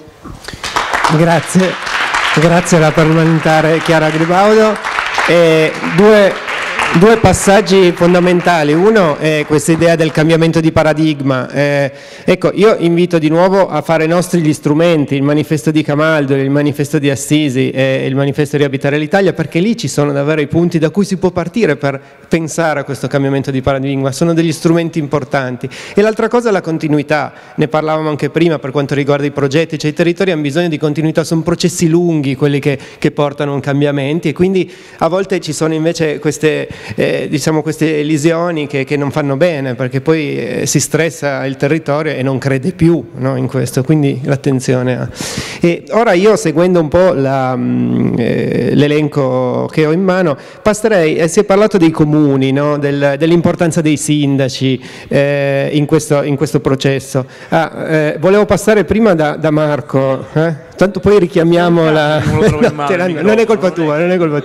Grazie alla parlamentare Chiara Gribaudo. Due passaggi fondamentali. Uno è questa idea del cambiamento di paradigma. Ecco, io invito di nuovo a fare nostri gli strumenti, il manifesto di Camaldoli, il manifesto di Assisi e il manifesto Riabitare l'Italia, perché lì ci sono davvero i punti da cui si può partire per pensare a questo cambiamento di paradigma. Sono degli strumenti importanti. E l'altra cosa è la continuità. Ne parlavamo anche prima per quanto riguarda i progetti, cioè i territori hanno bisogno di continuità, sono processi lunghi quelli che portano a cambiamenti, e quindi a volte ci sono invece queste queste elisioni che non fanno bene, perché poi si stressa il territorio e non crede più, no, in questo, quindi l'attenzione. E ora io, seguendo un po' l'elenco che ho in mano, passerei, si è parlato dei comuni, no, dell'importanza dei sindaci in questo processo. Volevo passare prima da Marco, tanto poi richiamiamo non è colpa tua.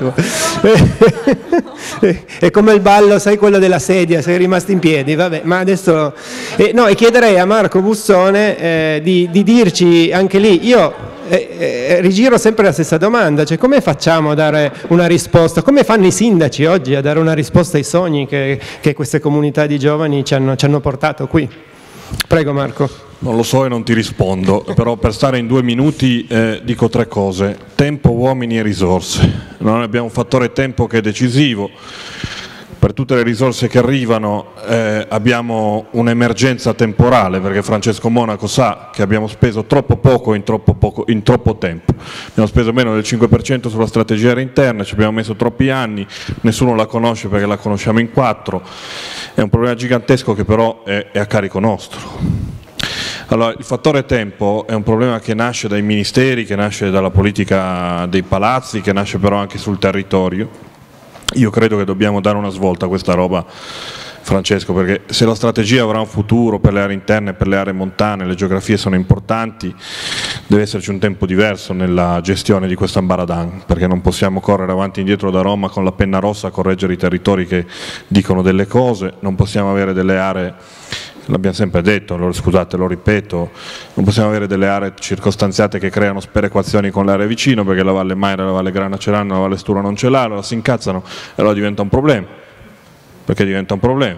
È come il ballo, sai, quello della sedia, sei rimasto in piedi, vabbè, ma adesso e chiederei a Marco Bussone di dirci anche lì. Io rigiro sempre la stessa domanda, cioè come facciamo a dare una risposta, come fanno i sindaci oggi a dare una risposta ai sogni che queste comunità di giovani ci hanno portato qui? Prego Marco. Non lo so e non ti rispondo, però per stare in 2 minuti dico 3 cose. Tempo, uomini e risorse. Noi abbiamo un fattore tempo che è decisivo. Per tutte le risorse che arrivano abbiamo un'emergenza temporale, perché Francesco Monaco sa che abbiamo speso troppo poco in troppo tempo. Abbiamo speso meno del 5% sulla strategia aerea interna, ci abbiamo messo troppi anni, nessuno la conosce perché la conosciamo in 4. È un problema gigantesco che però è a carico nostro. Allora, il fattore tempo è un problema che nasce dai ministeri, che nasce dalla politica dei palazzi, che nasce però anche sul territorio. Io credo che dobbiamo dare una svolta a questa roba, Francesco, perché se la strategia avrà un futuro per le aree interne, per le aree montane, le geografie sono importanti, deve esserci un tempo diverso nella gestione di questo ambaradan, perché non possiamo correre avanti e indietro da Roma con la penna rossa a correggere i territori che dicono delle cose, non possiamo avere delle aree, l'abbiamo sempre detto, scusate, lo ripeto, non possiamo avere delle aree circostanziate che creano sperequazioni con le aree vicino, perché la Valle Maira e la Valle Grana ce l'hanno, la Valle Stura non ce l'ha, allora si incazzano e allora diventa un problema. Perché diventa un problema?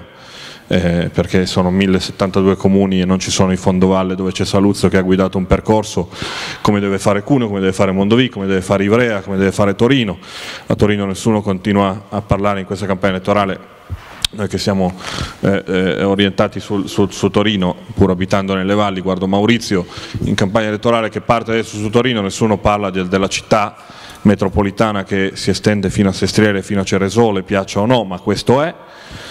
Perché sono 1072 comuni e non ci sono i fondovalle dove c'è Saluzzo che ha guidato un percorso come deve fare Cuneo, come deve fare Mondovì, come deve fare Ivrea, come deve fare Torino. A Torino nessuno continua a parlare in questa campagna elettorale. Noi che siamo orientati su Torino, pur abitando nelle valli, guardo Maurizio, in campagna elettorale che parte adesso su Torino, nessuno parla della città metropolitana che si estende fino a Sestriere, fino a Ceresole, piaccia o no, ma questo è.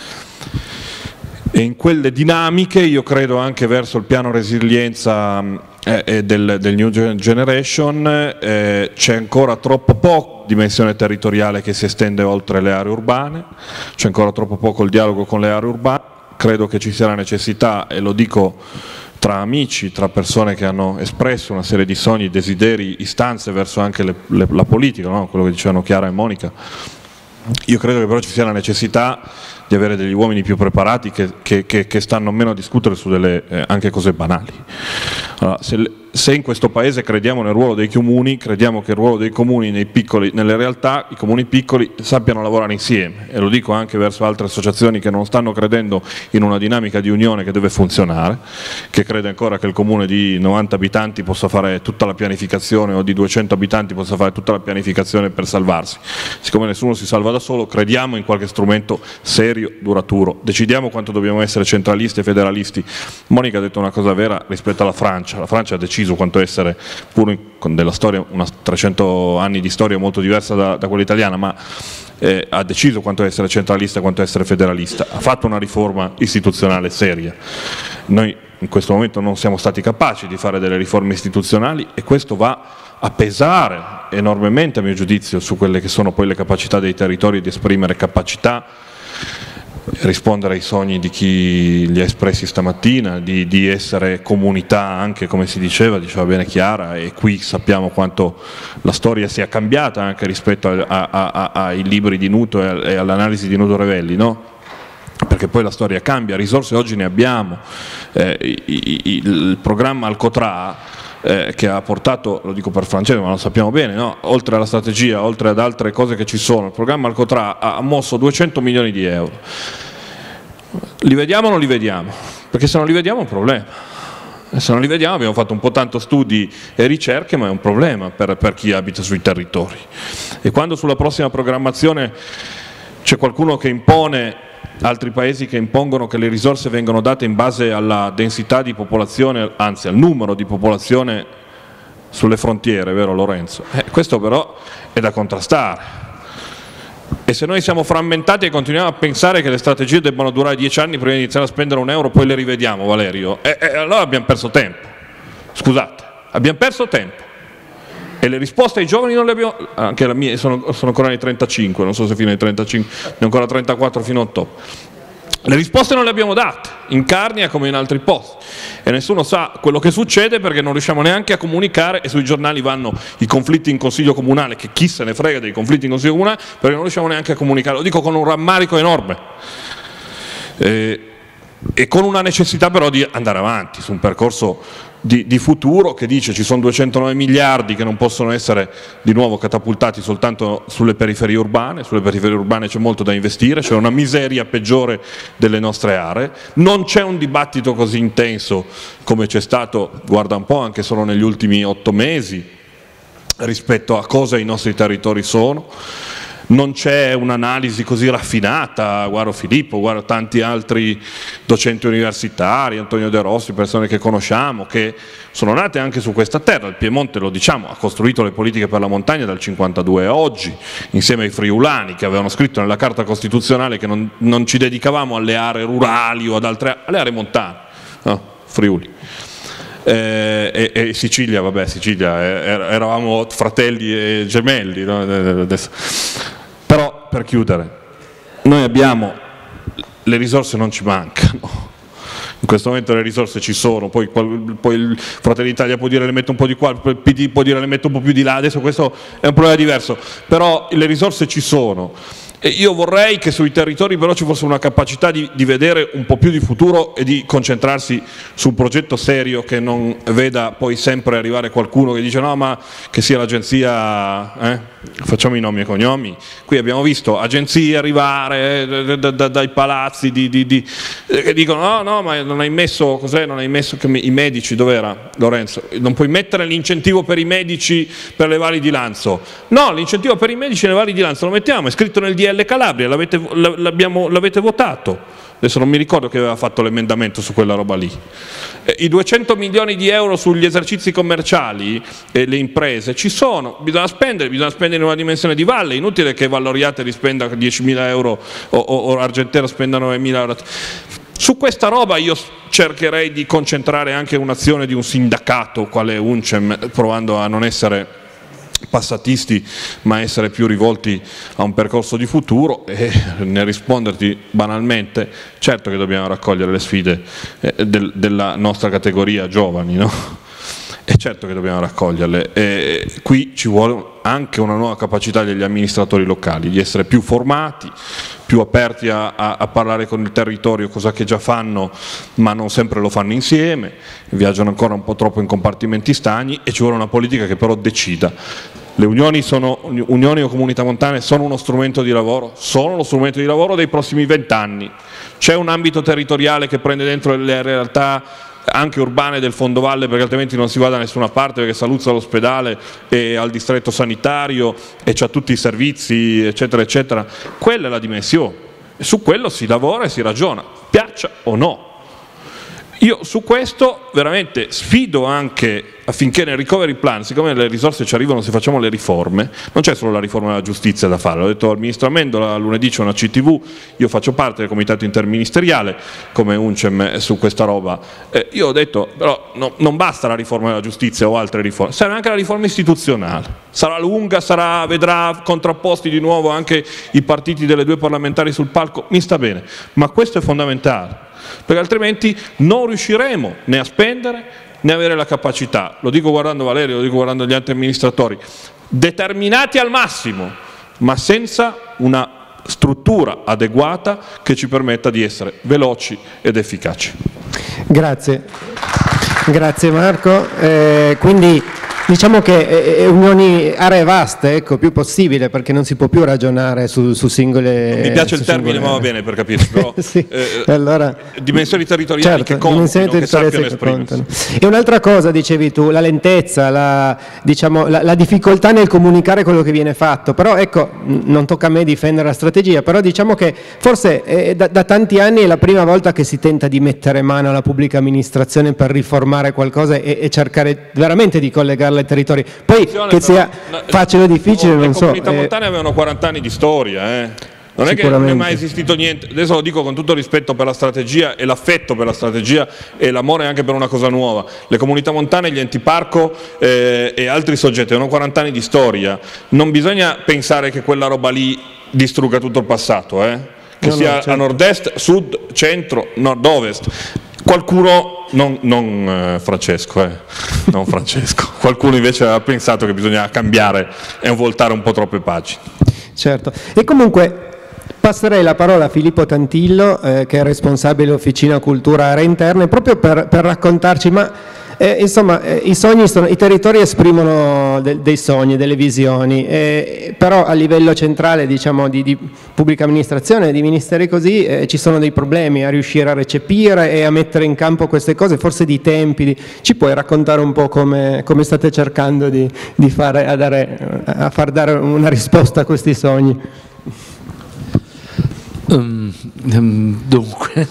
E in quelle dinamiche io credo anche verso il piano resilienza del New Generation c'è ancora troppo poco dimensione territoriale che si estende oltre le aree urbane, c'è ancora troppo poco il dialogo con le aree urbane, credo che ci sia la necessità, e lo dico tra amici, tra persone che hanno espresso una serie di sogni, desideri, istanze verso anche la politica, no? Quello che dicevano Chiara e Monica. Io credo che però ci sia la necessità di avere degli uomini più preparati che stanno meno a discutere su delle anche cose banali. Allora, se in questo Paese crediamo nel ruolo dei comuni, crediamo che il ruolo dei comuni nelle realtà, i comuni piccoli sappiano lavorare insieme, e lo dico anche verso altre associazioni che non stanno credendo in una dinamica di unione che deve funzionare, che crede ancora che il comune di 90 abitanti possa fare tutta la pianificazione o di 200 abitanti possa fare tutta la pianificazione per salvarsi. Siccome nessuno si salva da solo, crediamo in qualche strumento serio, duraturo, decidiamo quanto dobbiamo essere centralisti e federalisti. Monica ha detto una cosa vera rispetto alla Francia. La Francia ha deciso quanto essere, pur con della storia, 300 anni di storia molto diversa da quella italiana, ma ha deciso quanto essere centralista e quanto essere federalista, ha fatto una riforma istituzionale seria. Noi in questo momento non siamo stati capaci di fare delle riforme istituzionali e questo va a pesare enormemente, a mio giudizio, su quelle che sono poi le capacità dei territori di esprimere capacità, rispondere ai sogni di chi li ha espressi stamattina, di essere comunità anche, come si diceva bene Chiara, e qui sappiamo quanto la storia sia cambiata anche rispetto ai libri di Nuto e all'analisi di Nuto Revelli, no? Perché poi la storia cambia, risorse oggi ne abbiamo, il programma Alcotra che ha portato, lo dico per francese ma lo sappiamo bene, no? Oltre alla strategia, oltre ad altre cose che ci sono, il programma Alcotra ha mosso 200 milioni di euro. Li vediamo o non li vediamo? Perché se non li vediamo è un problema. E se non li vediamo abbiamo fatto un po' tanto studi e ricerche, ma è un problema per chi abita sui territori. E quando sulla prossima programmazione c'è qualcuno che impone, altri paesi che impongono che le risorse vengano date in base alla densità di popolazione, anzi al numero di popolazione sulle frontiere, vero Lorenzo? Questo però è da contrastare. E se noi siamo frammentati e continuiamo a pensare che le strategie debbano durare 10 anni prima di iniziare a spendere €1, poi le rivediamo, Valerio, allora abbiamo perso tempo. Scusate, abbiamo perso tempo. E le risposte ai giovani non le abbiamo, anche la mia, sono ancora nei 35, non so se fino ai 35, ne ho ancora 34 fino a ottobre. Le risposte non le abbiamo date, in Carnia come in altri posti, e nessuno sa quello che succede perché non riusciamo neanche a comunicare, e sui giornali vanno i conflitti in Consiglio Comunale, che chi se ne frega dei conflitti in Consiglio Comunale, perché non riusciamo neanche a comunicare, lo dico con un rammarico enorme, e con una necessità però di andare avanti su un percorso di futuro che dice ci sono 209 miliardi che non possono essere di nuovo catapultati soltanto sulle periferie urbane c'è molto da investire, c'è una miseria peggiore delle nostre aree, non c'è un dibattito così intenso come c'è stato, guarda un po', anche solo negli ultimi 8 mesi rispetto a cosa i nostri territori sono. Non c'è un'analisi così raffinata, guardo Filippo, guardo tanti altri docenti universitari, Antonio De Rossi, persone che conosciamo, che sono nate anche su questa terra. Il Piemonte, lo diciamo, ha costruito le politiche per la montagna dal 52 a oggi, insieme ai friulani che avevano scritto nella Carta Costituzionale che non ci dedicavamo alle aree rurali o ad altre alle aree montane, no? Friuli. E Sicilia, vabbè, Sicilia, eravamo fratelli e gemelli, no? Adesso. Però per chiudere, noi abbiamo, le risorse non ci mancano, in questo momento le risorse ci sono, poi il Fratelli d'Italia può dire le metto un po' di qua, il PD può dire le metto un po' più di là, adesso questo è un problema diverso, però le risorse ci sono. E io vorrei che sui territori però ci fosse una capacità di vedere un po' più di futuro e di concentrarsi su un progetto serio che non veda poi sempre arrivare qualcuno che dice no ma che sia l'agenzia, facciamo i nomi e cognomi, qui abbiamo visto agenzie arrivare dai palazzi che dicono no ma non hai messo, cos'è, non hai messo i medici, dov'era Lorenzo? Non puoi mettere l'incentivo per i medici per le valli di Lanzo, no, l'incentivo per i medici nelle valli di Lanzo lo mettiamo, è scritto nel DL Calabria, l'avete votato, adesso non mi ricordo che aveva fatto l'emendamento su quella roba lì. I 200 milioni di euro sugli esercizi commerciali e le imprese ci sono, bisogna spendere in una dimensione di valle, inutile che Valoriate rispenda 10.000 euro o Argentera spenda 9.000 euro. Su questa roba io cercherei di concentrare anche un'azione di un sindacato quale UNCEM, provando a non essere passatisti ma essere più rivolti a un percorso di futuro, e nel risponderti banalmente, certo che dobbiamo raccogliere le sfide della nostra categoria giovani, no? E certo che dobbiamo raccoglierle, e qui ci vuole anche una nuova capacità degli amministratori locali di essere più formati, più aperti a parlare con il territorio, cosa che già fanno ma non sempre lo fanno insieme, viaggiano ancora un po' troppo in compartimenti stagni, e ci vuole una politica che però decida. Le unioni o comunità montane sono uno strumento di lavoro, sono lo strumento di lavoro dei prossimi 20 anni. C'è un ambito territoriale che prende dentro le realtà anche urbane del fondovalle, perché altrimenti non si va da nessuna parte, perché Saluzzo all'ospedale e al distretto sanitario e c'ha tutti i servizi eccetera eccetera. Quella è la dimensione, e su quello si lavora e si ragiona, piaccia o no. Io su questo veramente sfido anche affinché nel recovery plan, siccome le risorse ci arrivano se facciamo le riforme, non c'è solo la riforma della giustizia da fare, l'ho detto al Ministro Amendola, lunedì c'è una CTV, io faccio parte del comitato interministeriale come UNCEM su questa roba, io ho detto però non basta la riforma della giustizia o altre riforme, serve anche la riforma istituzionale, sarà lunga, vedrà contrapposti di nuovo anche i partiti delle due parlamentari sul palco, mi sta bene, ma questo è fondamentale, perché altrimenti non riusciremo né a spendere né avere la capacità, lo dico guardando Valerio, lo dico guardando gli altri amministratori, determinati al massimo, ma senza una struttura adeguata che ci permetta di essere veloci ed efficaci. Grazie. Grazie Marco. Quindi diciamo che unioni, aree vaste, ecco, più possibile, perché non si può più ragionare su singole... Mi piace il termine, ma va bene per capirci, però sì. Allora, dimensioni territoriali, certo, che contano, dimensioni territoriali che sappiano esprimersi. E un'altra cosa, dicevi tu, la lentezza, la difficoltà nel comunicare quello che viene fatto, però ecco, non tocca a me difendere la strategia, però diciamo che forse da tanti anni è la prima volta che si tenta di mettere mano alla pubblica amministrazione per riformare qualcosa e cercare veramente di collegarla ai territori. Poi che sia facile o difficile non so. Le comunità montane avevano 40 anni di storia, Non è che non è mai esistito niente. Adesso lo dico con tutto il rispetto per la strategia e l'affetto per la strategia e l'amore anche per una cosa nuova. Le comunità montane, gli enti parco e altri soggetti hanno 40 anni di storia. Non bisogna pensare che quella roba lì distrugga tutto il passato, che sia certo. A nord-est, sud, centro, nord-ovest. Qualcuno, non Francesco, qualcuno invece ha pensato che bisogna cambiare e voltare un po' troppe pagine. Certo, e comunque passerei la parola a Filippo Tantillo, che è responsabile Officina Cultura Aree Interne, proprio per raccontarci, insomma, i territori esprimono dei sogni, delle visioni, però a livello centrale, diciamo, di pubblica amministrazione, di ministeri così, ci sono dei problemi a riuscire a recepire e a mettere in campo queste cose, forse di tempi. Ci puoi raccontare un po' come state cercando di fare, a far dare una risposta a questi sogni? Dunque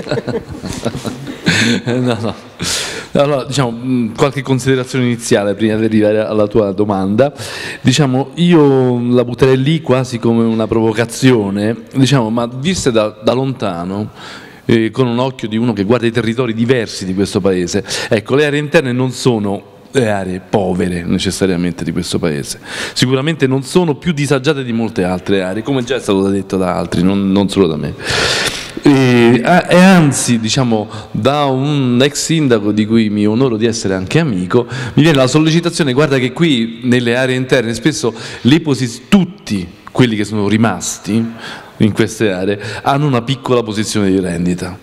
no. Allora, diciamo, qualche considerazione iniziale prima di arrivare alla tua domanda. Diciamo, io la butterei lì quasi come una provocazione, diciamo, ma viste da lontano, con un occhio di uno che guarda i territori diversi di questo paese. Ecco, le aree interne non sono le aree povere necessariamente di questo paese, sicuramente non sono più disagiate di molte altre aree, come già è stato detto da altri, non solo da me. E anzi, diciamo, da un ex sindaco di cui mi onoro di essere anche amico, mi viene la sollecitazione: guarda che qui nelle aree interne spesso tutti quelli che sono rimasti in queste aree hanno una piccola posizione di rendita.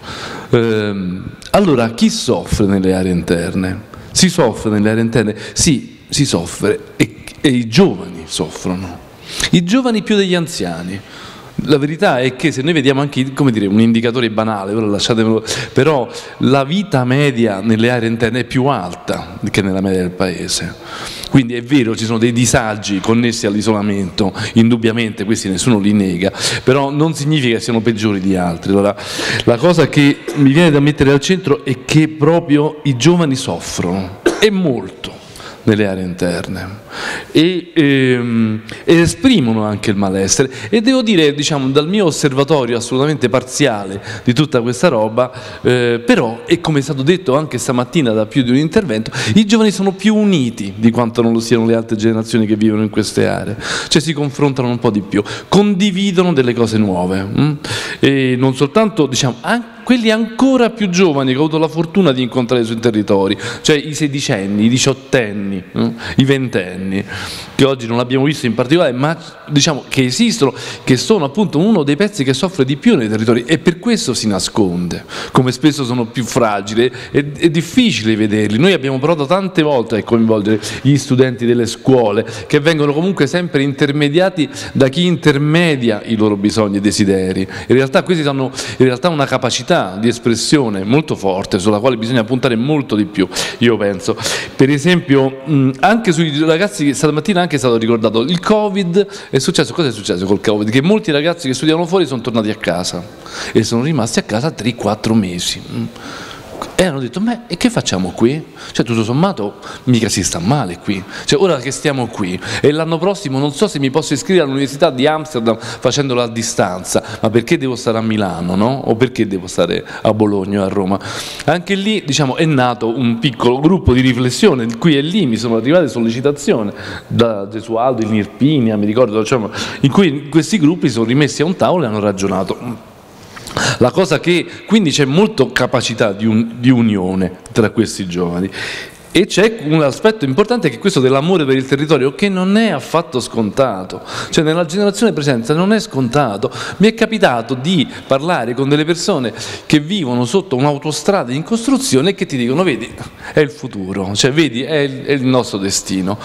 Allora, chi soffre nelle aree interne? Si soffre nelle aree interne? Sì, si soffre e i giovani soffrono, i giovani più degli anziani. La verità è che se noi vediamo anche, come dire, un indicatore banale, ora lasciatemelo, però la vita media nelle aree interne è più alta che nella media del paese. Quindi è vero, ci sono dei disagi connessi all'isolamento, indubbiamente questi nessuno li nega, però non significa che siano peggiori di altri. Allora, la cosa che mi viene da mettere al centro è che proprio i giovani soffrono, e molto, nelle aree interne, e esprimono anche il malessere. E devo dire, diciamo, dal mio osservatorio assolutamente parziale di tutta questa roba, però, e come è stato detto anche stamattina da più di un intervento, i giovani sono più uniti di quanto non lo siano le altre generazioni che vivono in queste aree, cioè si confrontano un po' di più, condividono delle cose nuove, e non soltanto, diciamo, anche quelli ancora più giovani che ho avuto la fortuna di incontrare sui territori, cioè i sedicenni, i diciottenni, i ventenni, che oggi non abbiamo visto in particolare, ma diciamo che esistono, che sono appunto uno dei pezzi che soffre di più nei territori, e per questo si nasconde, come spesso sono più fragili, è difficile vederli. Noi abbiamo provato tante volte a coinvolgere gli studenti delle scuole, che vengono comunque sempre intermediati da chi intermedia i loro bisogni e desideri. In realtà questi hanno una capacità di espressione molto forte, sulla quale bisogna puntare molto di più, io penso. Per esempio, anche sui ragazzi, che stamattina anche è stato ricordato, il Covid è successo. Cosa è successo col Covid? Che molti ragazzi che studiavano fuori sono tornati a casa e sono rimasti a casa 3-4 mesi. E hanno detto: ma e che facciamo qui? Cioè, tutto sommato mica si sta male qui, cioè, ora che stiamo qui e l'anno prossimo non so se mi posso iscrivere all'università di Amsterdam facendolo a distanza, ma perché devo stare a Milano, no? O perché devo stare a Bologna o a Roma? Anche lì, diciamo, è nato un piccolo gruppo di riflessione, qui e lì mi sono arrivate sollecitazioni da Gesualdo, in Irpinia, mi ricordo, diciamo, in cui questi gruppi sono rimessi a un tavolo e hanno ragionato. La cosa che, quindi c'è molta capacità di unione tra questi giovani. E c'è un aspetto importante che è questo dell'amore per il territorio, che non è affatto scontato, cioè nella generazione presente non è scontato. Mi è capitato di parlare con delle persone che vivono sotto un'autostrada in costruzione e che ti dicono: vedi, è il futuro, cioè vedi, è il nostro destino.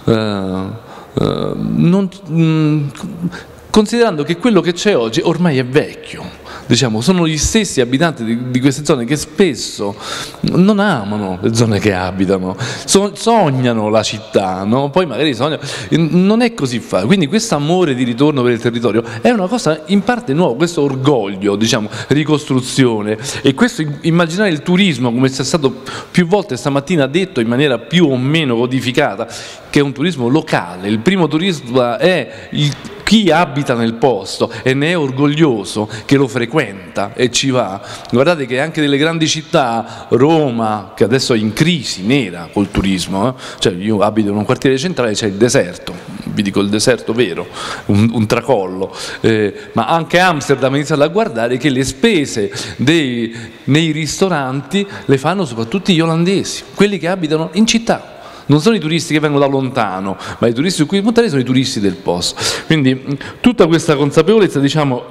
Considerando che quello che c'è oggi ormai è vecchio. Diciamo, sono gli stessi abitanti di queste zone che spesso non amano le zone che abitano, sognano la città, no? Poi magari sognano, non è così facile. Quindi questo amore di ritorno per il territorio è una cosa in parte nuova, questo orgoglio, diciamo, ricostruzione, e questo immaginare il turismo, come sia stato più volte stamattina detto in maniera più o meno codificata, che è un turismo locale. Il primo turismo è chi abita nel posto e ne è orgoglioso, che lo frequenta e ci va. Guardate che anche delle grandi città, Roma, che adesso è in crisi nera col turismo, cioè io abito in un quartiere centrale, c'è il deserto, vi dico il deserto vero, un tracollo, ma anche Amsterdam ha iniziato a guardare che le spese nei ristoranti le fanno soprattutto gli olandesi, quelli che abitano in città. Non sono i turisti che vengono da lontano, ma i turisti su cui puntare sono i turisti del posto. Quindi tutta questa consapevolezza, diciamo,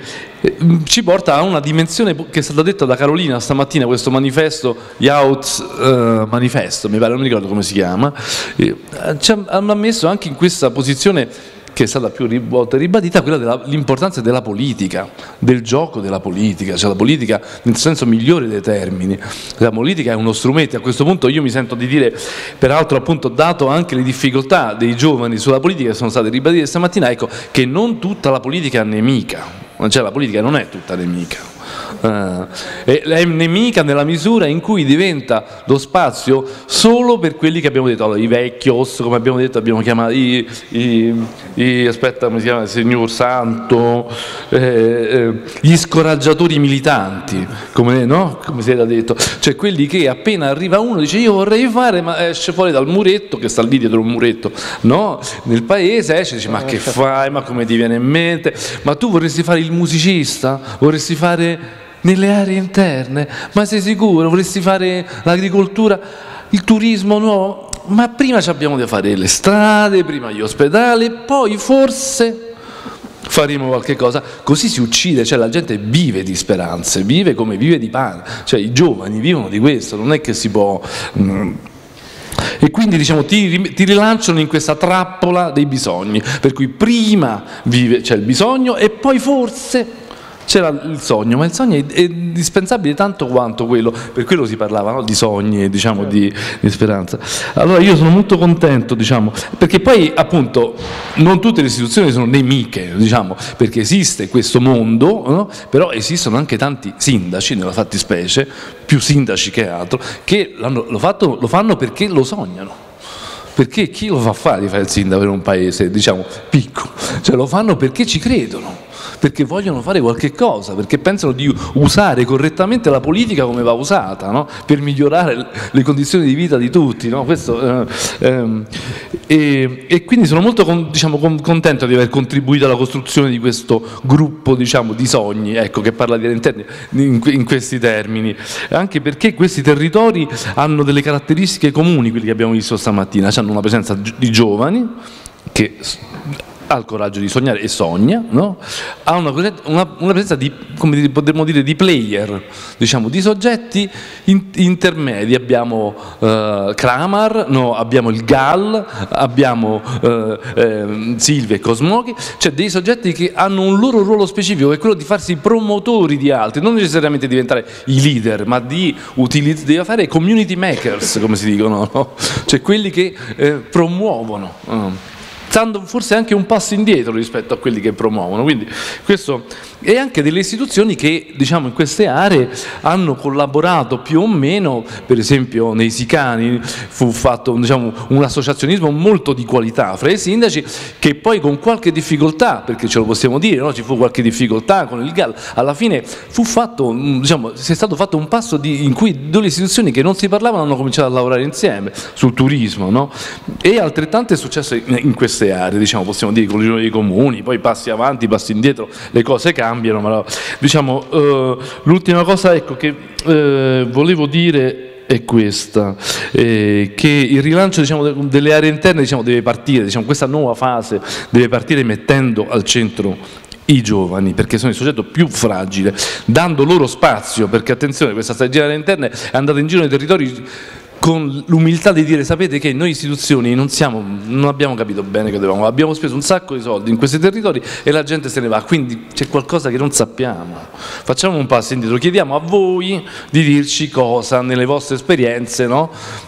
ci porta a una dimensione che è stata detta da Carolina stamattina, questo manifesto, Youth Manifesto, mi pare, non mi ricordo come si chiama, ci hanno messo anche in questa posizione che è stata più volte ribadita, quella dell'importanza della politica, del gioco della politica, cioè la politica nel senso migliore dei termini. La politica è uno strumento, a questo punto io mi sento di dire, peraltro appunto dato anche le difficoltà dei giovani sulla politica che sono state ribadite stamattina, ecco, che non tutta la politica è nemica, cioè la politica non è tutta nemica. È nemica nella misura in cui diventa lo spazio solo per quelli che abbiamo detto, allora, i vecchios, come abbiamo detto, abbiamo chiamato aspetta, come si chiama, signor santo, gli scoraggiatori militanti, come, no? Come si era detto, cioè quelli che appena arriva uno dice io vorrei fare, ma esce fuori dal muretto, che sta lì dietro un muretto, no? Nel paese esce e dice ma che fai, ma come ti viene in mente, ma tu vorresti fare il musicista, vorresti fare nelle aree interne, ma sei sicuro, vorresti fare l'agricoltura, il turismo nuovo, ma prima abbiamo da fare le strade, prima gli ospedali, poi forse faremo qualche cosa. Così si uccide, cioè la gente vive di speranze, vive come vive di pane, cioè i giovani vivono di questo, non è che si può... E quindi diciamo ti rilanciano in questa trappola dei bisogni, per cui prima c'è il bisogno e poi forse c'era il sogno, ma il sogno è indispensabile tanto quanto quello, per quello si parlava, no? Di sogni, diciamo, di speranza. Allora io sono molto contento, diciamo, perché poi appunto non tutte le istituzioni sono nemiche, diciamo, perché esiste questo mondo, no? Però esistono anche tanti sindaci, nella fattispecie, più sindaci che altro, che lo fanno perché lo sognano. Perché chi lo fa fare di fare il sindaco per un paese, diciamo, piccolo? Cioè lo fanno perché ci credono, perché vogliono fare qualche cosa, perché pensano di usare correttamente la politica come va usata, no? Per migliorare le condizioni di vita di tutti, no? Questo, e quindi sono molto contento di aver contribuito alla costruzione di questo gruppo, diciamo, di sogni, ecco, che parla di interni in questi termini, anche perché questi territori hanno delle caratteristiche comuni, quelli che abbiamo visto stamattina, hanno una presenza di giovani che ha il coraggio di sognare e sogna, no? Ha una presenza di, come potremmo dire, di player, diciamo, di soggetti intermedi. Abbiamo Kramar, no? Abbiamo il Gall, abbiamo Silvia e Cosmoghi, cioè dei soggetti che hanno un loro ruolo specifico, che è quello di farsi promotori di altri, non necessariamente diventare i leader, ma di fare community makers, come si dicono, no? Cioè quelli che promuovono. Stando forse anche un passo indietro rispetto a quelli che promuovono, quindi questo e anche delle istituzioni che, diciamo, in queste aree hanno collaborato più o meno. Per esempio nei Sicani fu fatto, diciamo, un associazionismo molto di qualità fra i sindaci, che poi con qualche difficoltà, perché ce lo possiamo dire, no? Ci fu qualche difficoltà con il GAL, alla fine fu fatto, diciamo, è stato fatto un passo in cui due istituzioni che non si parlavano hanno cominciato a lavorare insieme sul turismo, no? E altrettanto è successo in queste aree, diciamo, possiamo dire, con le riunioni dei comuni, poi passi avanti, passi indietro, le cose cambiano, ma diciamo l'ultima cosa, ecco, che volevo dire è questa, che il rilancio delle aree interne deve partire, questa nuova fase deve partire mettendo al centro i giovani, perché sono il soggetto più fragile, dando loro spazio, perché attenzione, questa strategia delle aree interne è andata in giro nei territori con l'umiltà di dire: sapete che noi istituzioni non abbiamo capito bene che dovevamo, abbiamo speso un sacco di soldi in questi territori e la gente se ne va, quindi c'è qualcosa che non sappiamo, facciamo un passo indietro, chiediamo a voi di dirci cosa nelle vostre esperienze, no?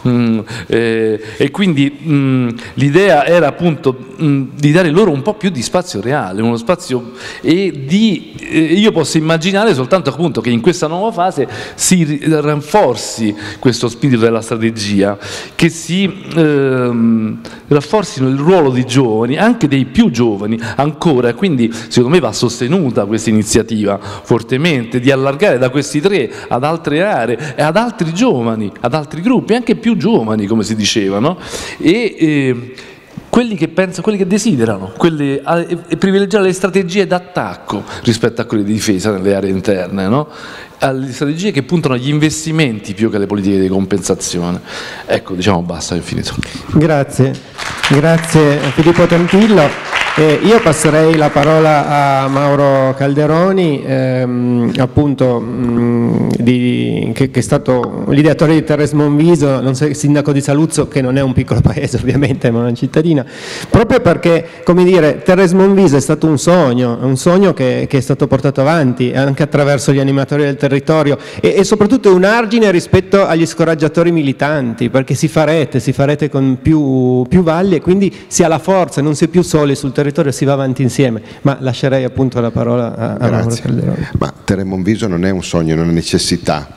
E quindi l'idea era appunto di dare loro un po' più di spazio reale, uno spazio, e io posso immaginare soltanto appunto che in questa nuova fase si rafforzi questo spirito della strategia, che si rafforzino il ruolo di giovani, anche dei più giovani ancora, quindi secondo me va sostenuta questa iniziativa fortemente, di allargare da questi 3 ad altre aree e ad altri giovani, ad altri gruppi, anche più giovani come si diceva, no? Quelli che pensano, quelli che desiderano, e privilegiare le strategie d'attacco rispetto a quelle di difesa nelle aree interne, no? Alle strategie che puntano agli investimenti più che alle politiche di compensazione. Ecco, basta, è finito. Grazie Filippo Tantillo. Io passerei la parola a Mauro Calderoni, appunto che è stato l'ideatore di Terres Monviso, sindaco di Saluzzo, che non è un piccolo paese ovviamente, ma una cittadina, proprio perché, come dire, Terres Monviso è stato un sogno che è stato portato avanti anche attraverso gli animatori del territorio e soprattutto è un argine rispetto agli scoraggiatori militanti, perché si fa rete con più valli e quindi si ha la forza, non si è più soli sul territorio, si va avanti insieme. Ma lascerei appunto la parola a Mauro Calderoni. Ma Terres Monviso non è un sogno, è una necessità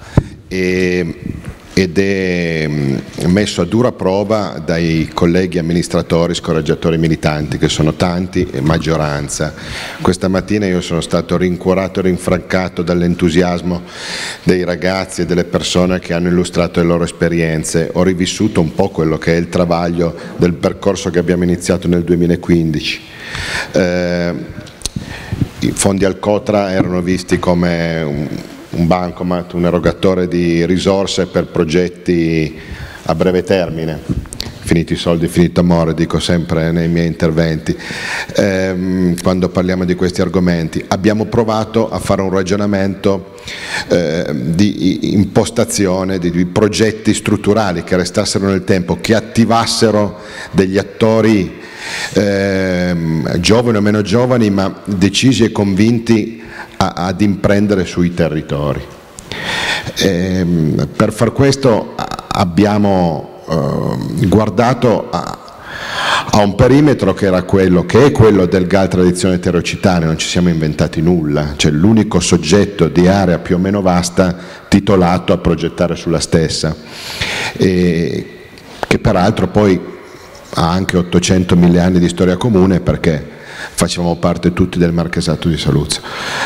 ed è messo a dura prova dai colleghi amministratori, scoraggiatori militanti, che sono tanti e maggioranza. Questa mattina io sono stato rincuorato e rinfrancato dall'entusiasmo dei ragazzi e delle persone che hanno illustrato le loro esperienze. Ho rivissuto un po' quello che è il travaglio del percorso che abbiamo iniziato nel 2015. I fondi Alcotra erano visti come un bancomat, un erogatore di risorse per progetti a breve termine. Finiti i soldi, finito amore, dico sempre nei miei interventi, quando parliamo di questi argomenti. Abbiamo provato a fare un ragionamento di impostazione, di progetti strutturali che restassero nel tempo, che attivassero degli attori giovani o meno giovani, ma decisi e convinti ad imprendere sui territori. Per far questo abbiamo guardato a un perimetro che è quello del GAL tradizione terrocitana, non ci siamo inventati nulla, cioè l'unico soggetto di area più o meno vasta titolato a progettare sulla stessa, che peraltro poi ha anche 800.000 anni di storia comune, perché facevamo parte tutti del Marchesato di Saluzzo.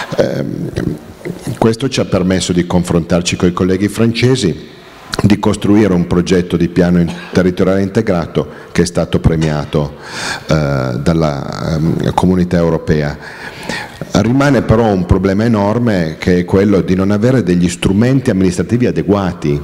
Questo ci ha permesso di confrontarci con i colleghi francesi, di costruire un progetto di piano territoriale integrato che è stato premiato dalla Comunità Europea. Rimane però un problema enorme, che è quello di non avere degli strumenti amministrativi adeguati.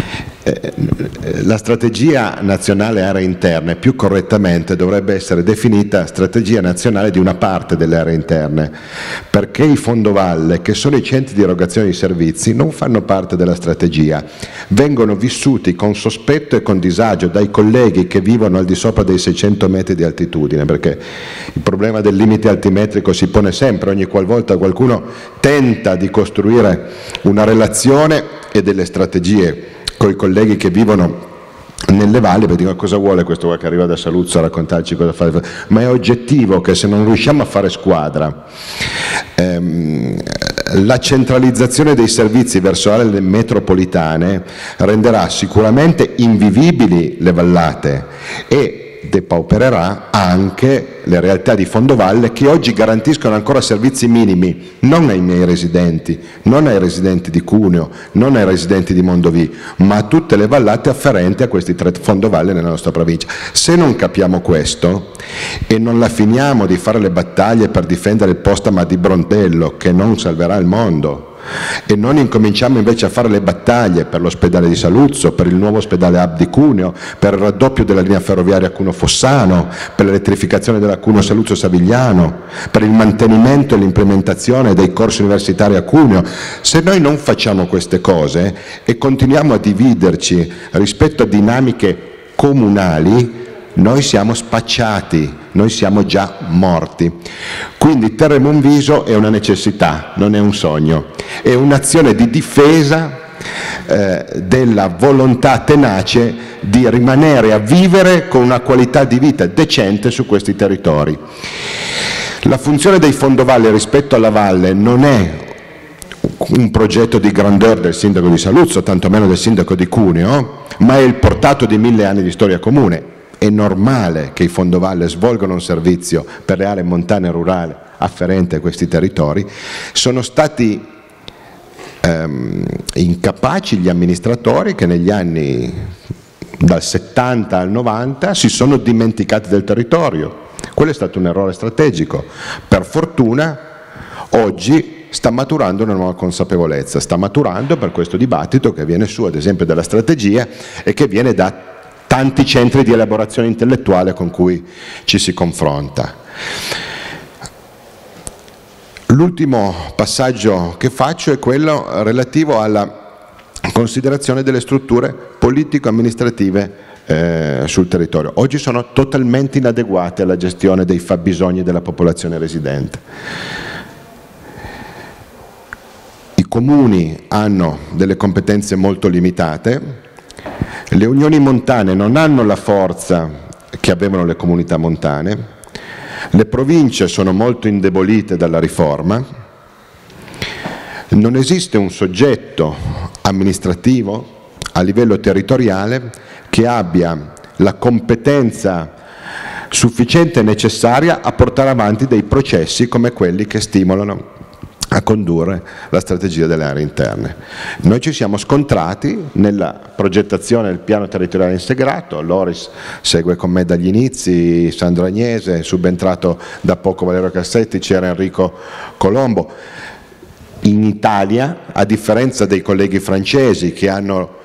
La strategia nazionale aree interne più correttamente dovrebbe essere definita strategia nazionale di una parte delle aree interne, perché i fondovalle, che sono i centri di erogazione di servizi, non fanno parte della strategia, vengono vissuti con sospetto e con disagio dai colleghi che vivono al di sopra dei 600 metri di altitudine, perché il problema del limite altimetrico si pone sempre ogni qualvolta qualcuno tenta di costruire una relazione e delle strategie con i colleghi che vivono nelle valli, perché dicono: cosa vuole questo qua che arriva da Saluzzo a raccontarci cosa fare? Ma è oggettivo che se non riusciamo a fare squadra, la centralizzazione dei servizi verso aree metropolitane renderà sicuramente invivibili le vallate e depaupererà anche le realtà di fondovalle, che oggi garantiscono ancora servizi minimi non ai miei residenti, non ai residenti di Cuneo, non ai residenti di Mondovì, ma a tutte le vallate afferenti a questi 3 fondovalle nella nostra provincia. Se non capiamo questo e non la finiamo di fare le battaglie per difendere il postama di Brontello, che non salverà il mondo, e non incominciamo invece a fare le battaglie per l'ospedale di Saluzzo, per il nuovo ospedale hub di Cuneo, per il raddoppio della linea ferroviaria Cuneo-Fossano, per l'elettrificazione della Cuneo-Saluzzo-Savigliano, per il mantenimento e l'implementazione dei corsi universitari a Cuneo, se noi non facciamo queste cose e continuiamo a dividerci rispetto a dinamiche comunali, noi siamo spacciati, noi siamo già morti. Quindi Terra e Monviso è una necessità, non è un sogno, è un'azione di difesa della volontà tenace di rimanere a vivere con una qualità di vita decente su questi territori. La funzione dei fondovalle rispetto alla valle non è un progetto di grandeur del sindaco di Saluzzo, tantomeno del sindaco di Cuneo, ma è il portato di 1000 anni di storia comune. È normale che i fondovalle svolgano un servizio per le aree montane e rurali afferente a questi territori. Sono stati incapaci gli amministratori che negli anni dal 70 al 90 si sono dimenticati del territorio. Quello è stato un errore strategico. Per fortuna oggi sta maturando una nuova consapevolezza, sta maturando per questo dibattito che viene su ad esempio dalla strategia e che viene da tanti centri di elaborazione intellettuale con cui ci si confronta. L'ultimo passaggio che faccio è quello relativo alla considerazione delle strutture politico-amministrative sul territorio. Oggi sono totalmente inadeguate alla gestione dei fabbisogni della popolazione residente. I comuni hanno delle competenze molto limitate. Le unioni montane non hanno la forza che avevano le comunità montane, le province sono molto indebolite dalla riforma, non esiste un soggetto amministrativo a livello territoriale che abbia la competenza sufficiente e necessaria a portare avanti dei processi come quelli che stimolano a condurre la strategia delle aree interne. Noi ci siamo scontrati nella progettazione del piano territoriale integrato, Loris segue con me dagli inizi, Sandro Agnese, subentrato da poco Valerio Cassetti, c'era Enrico Colombo. In Italia, a differenza dei colleghi francesi che hanno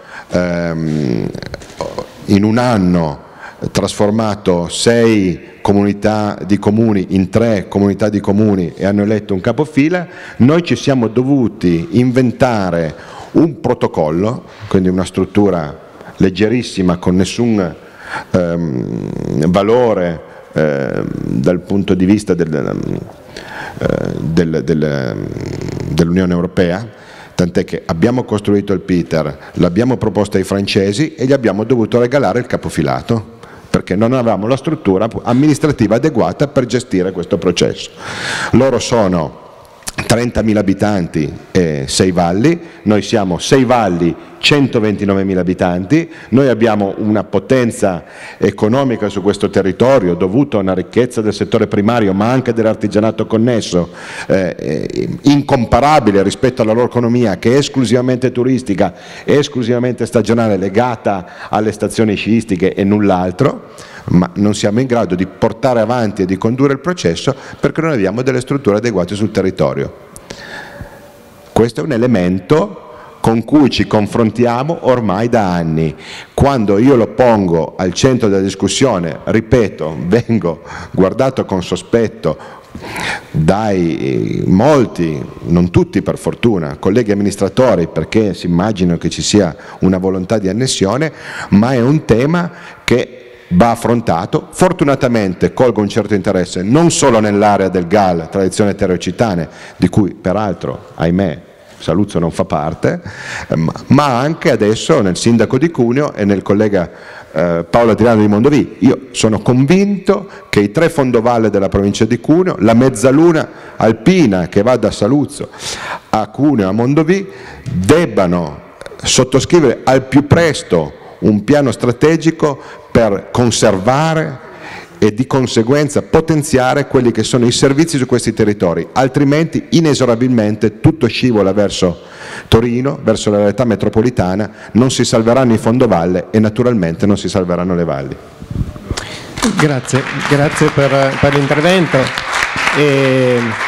in un anno trasformato 6 comunità di comuni in 3 comunità di comuni e hanno eletto un capofila, noi ci siamo dovuti inventare un protocollo, quindi una struttura leggerissima con nessun valore dal punto di vista dell'Unione Europea, tant'è che abbiamo costruito il PITER, l'abbiamo proposto ai francesi e gli abbiamo dovuto regalare il capofilato, perché non avevamo la struttura amministrativa adeguata per gestire questo processo. Loro sono 30.000 abitanti e 6 valli, noi siamo 6 valli, 129.000 abitanti, noi abbiamo una potenza economica su questo territorio dovuta a una ricchezza del settore primario ma anche dell'artigianato connesso incomparabile rispetto alla loro economia che è esclusivamente turistica, è esclusivamente stagionale, legata alle stazioni sciistiche e null'altro, ma non siamo in grado di portare avanti e di condurre il processo perché non abbiamo delle strutture adeguate sul territorio. Questo è un elemento con cui ci confrontiamo ormai da anni. Quando io lo pongo al centro della discussione, ripeto, vengo guardato con sospetto dai molti, non tutti per fortuna, colleghi amministratori, perché si immaginano che ci sia una volontà di annessione, ma è un tema che va affrontato. Fortunatamente colgo un certo interesse non solo nell'area del GAL, tradizione terreocitane, di cui peraltro, ahimè, Saluzzo non fa parte, ma anche adesso nel sindaco di Cuneo e nel collega Paolo Tirano di Mondovì. Io sono convinto che i 3 fondovalle della provincia di Cuneo, la mezzaluna alpina che va da Saluzzo a Cuneo a Mondovì, debbano sottoscrivere al più presto un piano strategico per conservare e di conseguenza potenziare quelli che sono i servizi su questi territori, altrimenti inesorabilmente tutto scivola verso Torino, verso la realtà metropolitana, non si salveranno i fondovalle e naturalmente non si salveranno le valli. Grazie per l'intervento.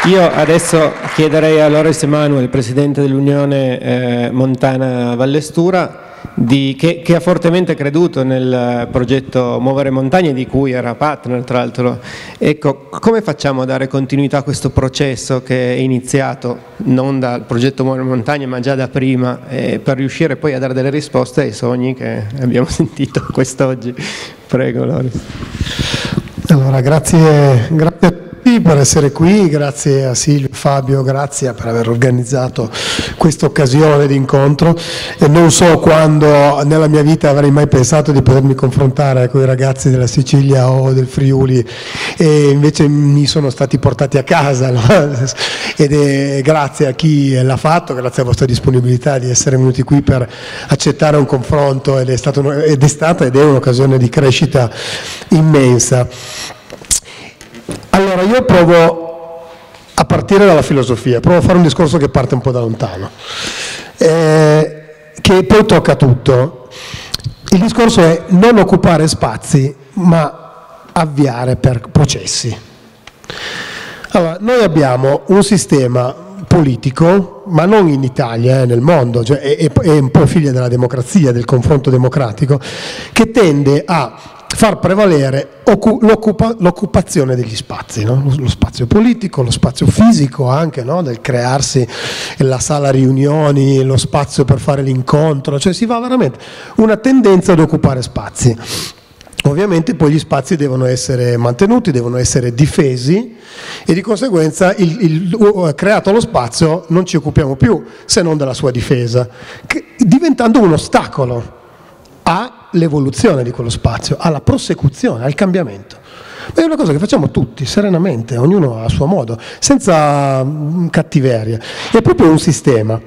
Io adesso chiederei a Loris Emanuel, presidente dell'Unione Montana Vallestura, che ha fortemente creduto nel progetto Muovere Montagne, di cui era partner tra l'altro. Ecco, come facciamo a dare continuità a questo processo che è iniziato non dal progetto Muovere Montagne ma già da prima, per riuscire poi a dare delle risposte ai sogni che abbiamo sentito quest'oggi? Prego Loris. Allora, grazie a tutti per essere qui, grazie a Silvio, Fabio, grazie per aver organizzato questa occasione di incontro. E non so quando nella mia vita avrei mai pensato di potermi confrontare con i ragazzi della Sicilia o del Friuli, e invece mi sono stati portati a casa, no? Ed è grazie a chi l'ha fatto, grazie alla vostra disponibilità di essere venuti qui per accettare un confronto, ed è stata ed è un'occasione di crescita immensa. Allora, io provo a partire dalla filosofia, provo a fare un discorso che parte un po' da lontano, che poi tocca tutto. Il discorso è non occupare spazi, ma avviare per processi. Allora, noi abbiamo un sistema politico, ma non in Italia, nel mondo, cioè è un po' figlia della democrazia, del confronto democratico, che tende a far prevalere l'occupazione degli spazi, no? Lo spazio politico, lo spazio fisico anche, no? Del crearsi la sala riunioni, lo spazio per fare l'incontro, cioè si va veramente una tendenza ad occupare spazi. Ovviamente poi gli spazi devono essere mantenuti, devono essere difesi, e di conseguenza creato lo spazio non ci occupiamo più se non della sua difesa, diventando un ostacolo all'evoluzione di quello spazio, alla prosecuzione, al cambiamento. Ma è una cosa che facciamo tutti, serenamente, ognuno a suo modo, senza cattiveria. È proprio un sistema.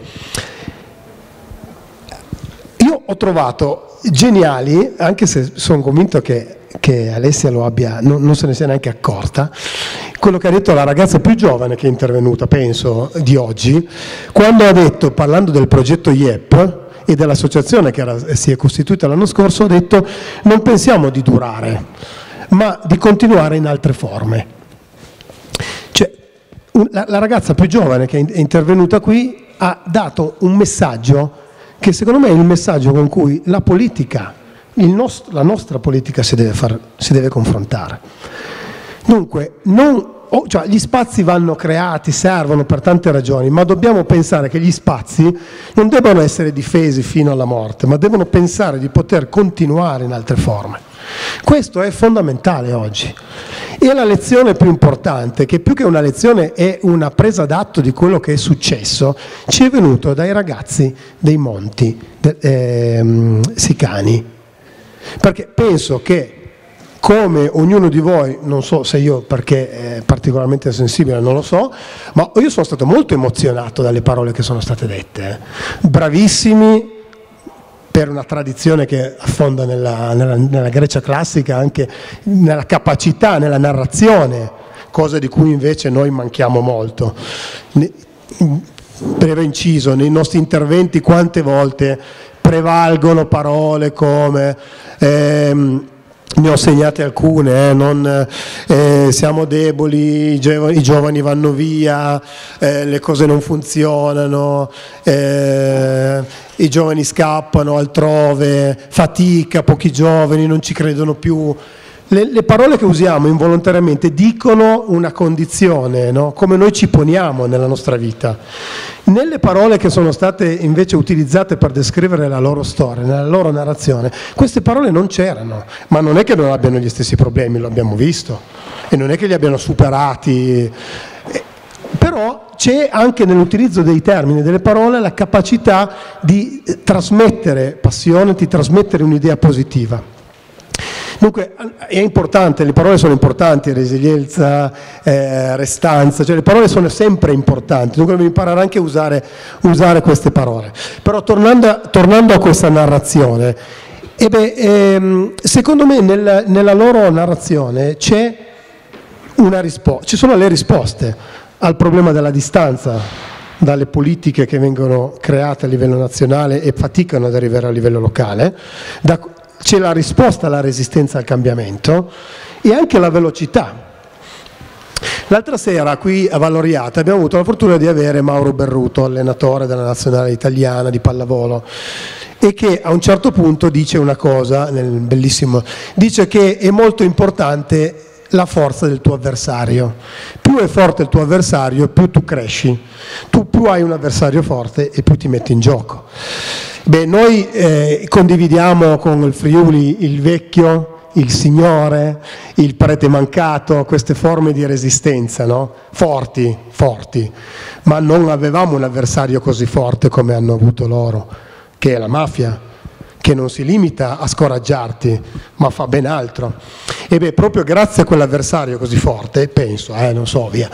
Io ho trovato geniali, anche se sono convinto che Alessia lo abbia, non se ne sia neanche accorta, quello che ha detto la ragazza più giovane che è intervenuta, penso, di oggi, quando ha detto, parlando del progetto IEP, e dell'associazione che si è costituita l'anno scorso, ha detto: non pensiamo di durare, ma di continuare in altre forme. Cioè, la ragazza più giovane che è intervenuta qui ha dato un messaggio che secondo me è il messaggio con cui la politica, la nostra politica si deve confrontare. Dunque, cioè, gli spazi vanno creati, servono per tante ragioni, ma dobbiamo pensare che gli spazi non debbano essere difesi fino alla morte, ma devono pensare di poter continuare in altre forme. Questo è fondamentale oggi. E la lezione più importante, che più che una lezione è una presa d'atto di quello che è successo, ci è venuto dai ragazzi dei Monti Sicani. Perché penso che, come ognuno di voi, non so se io perché è particolarmente sensibile, non lo so, ma io sono stato molto emozionato dalle parole che sono state dette. Bravissimi, per una tradizione che affonda nella Grecia classica, anche nella capacità, nella narrazione, cosa di cui invece noi manchiamo molto. Breve inciso, nei nostri interventi quante volte prevalgono parole come... ne ho segnate alcune, siamo deboli, i giovani vanno via, le cose non funzionano, i giovani scappano altrove, fatica, pochi giovani non ci credono più. Le parole che usiamo involontariamente dicono una condizione, no? Come noi ci poniamo nella nostra vita. Nelle parole che sono state invece utilizzate per descrivere la loro storia, nella loro narrazione, queste parole non c'erano, ma non è che non abbiano gli stessi problemi, lo abbiamo visto, e non è che li abbiano superati, però c'è anche nell'utilizzo dei termini, delle parole, la capacità di trasmettere passione, di trasmettere un'idea positiva. Dunque è importante, le parole sono importanti, resilienza, restanza, cioè le parole sono sempre importanti, dunque devo imparare anche a usare queste parole. Però tornando a questa narrazione, secondo me nella loro narrazione ci sono le risposte al problema della distanza dalle politiche che vengono create a livello nazionale e faticano ad arrivare a livello locale, c'è la risposta alla resistenza al cambiamento e anche la velocità. L'altra sera qui a Valoriata abbiamo avuto la fortuna di avere Mauro Berruto, allenatore della nazionale italiana di pallavolo, e che a un certo punto dice una cosa, dice che è molto importante la forza del tuo avversario. Più è forte il tuo avversario, più tu cresci. Tu più hai un avversario forte e più ti metti in gioco. Beh, noi condividiamo con il Friuli il vecchio, il signore, il prete mancato, queste forme di resistenza, no? Forti, ma non avevamo un avversario così forte come hanno avuto loro, che è la mafia, che non si limita a scoraggiarti, ma fa ben altro. E beh, proprio grazie a quell'avversario così forte, penso, non so, via,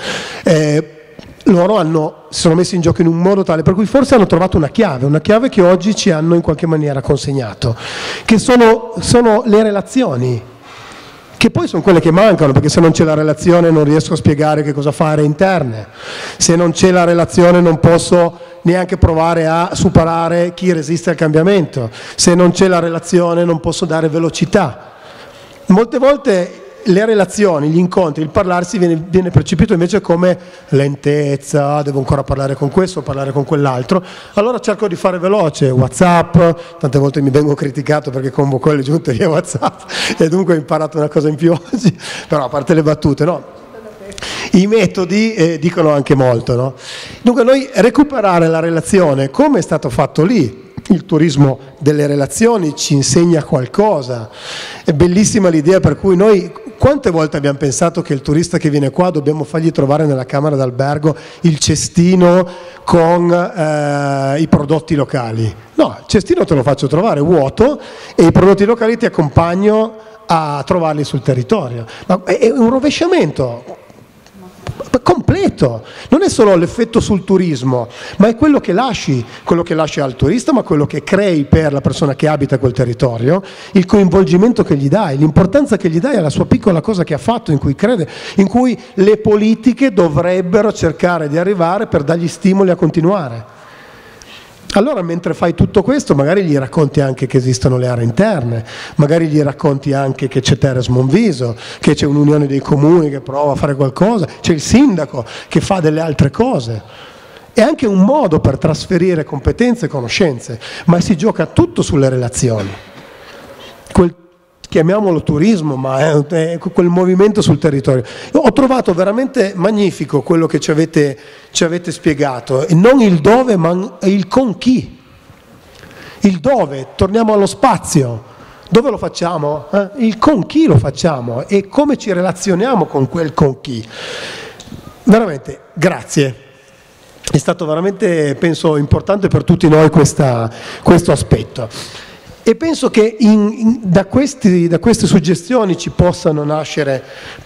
loro si sono messi in gioco in un modo tale per cui forse hanno trovato una chiave che oggi ci hanno in qualche maniera consegnato, che sono le relazioni, che poi sono quelle che mancano, perché se non c'è la relazione non riesco a spiegare che cosa fare interne, se non c'è la relazione non posso neanche provare a superare chi resiste al cambiamento, se non c'è la relazione non posso dare velocità. Molte volte le relazioni, gli incontri, il parlarsi viene percepito invece come lentezza, devo ancora parlare con questo, parlare con quell'altro, allora cerco di fare veloce, WhatsApp, tante volte mi vengo criticato perché convoco le giunte via WhatsApp e dunque ho imparato una cosa in più oggi, però a parte le battute, no? I metodi dicono anche molto, no? Dunque noi recuperare la relazione come è stato fatto lì. Il turismo delle relazioni ci insegna qualcosa, è bellissima l'idea per cui noi quante volte abbiamo pensato che il turista che viene qua dobbiamo fargli trovare nella camera d'albergo il cestino con i prodotti locali. No, il cestino te lo faccio trovare vuoto e i prodotti locali ti accompagno a trovarli sul territorio. Ma è un rovesciamento completo, non è solo l'effetto sul turismo, ma è quello che lasci al turista, ma quello che crei per la persona che abita quel territorio, il coinvolgimento che gli dai, l'importanza che gli dai alla sua piccola cosa che ha fatto, in cui crede, in cui le politiche dovrebbero cercare di arrivare per dargli stimoli a continuare. Allora mentre fai tutto questo magari gli racconti anche che esistono le aree interne, magari gli racconti anche che c'è Teres Monviso, che c'è un'unione dei comuni che prova a fare qualcosa, c'è il sindaco che fa delle altre cose. È anche un modo per trasferire competenze e conoscenze, ma si gioca tutto sulle relazioni. Chiamiamolo turismo, ma è quel movimento sul territorio. Ho trovato veramente magnifico quello che ci avete spiegato, e non il dove, ma il con chi. Il dove, torniamo allo spazio, dove lo facciamo? Il con chi lo facciamo e come ci relazioniamo con quel con chi. Veramente, grazie. È stato veramente, penso, importante per tutti noi questo aspetto. E penso che da queste suggestioni ci possano nascere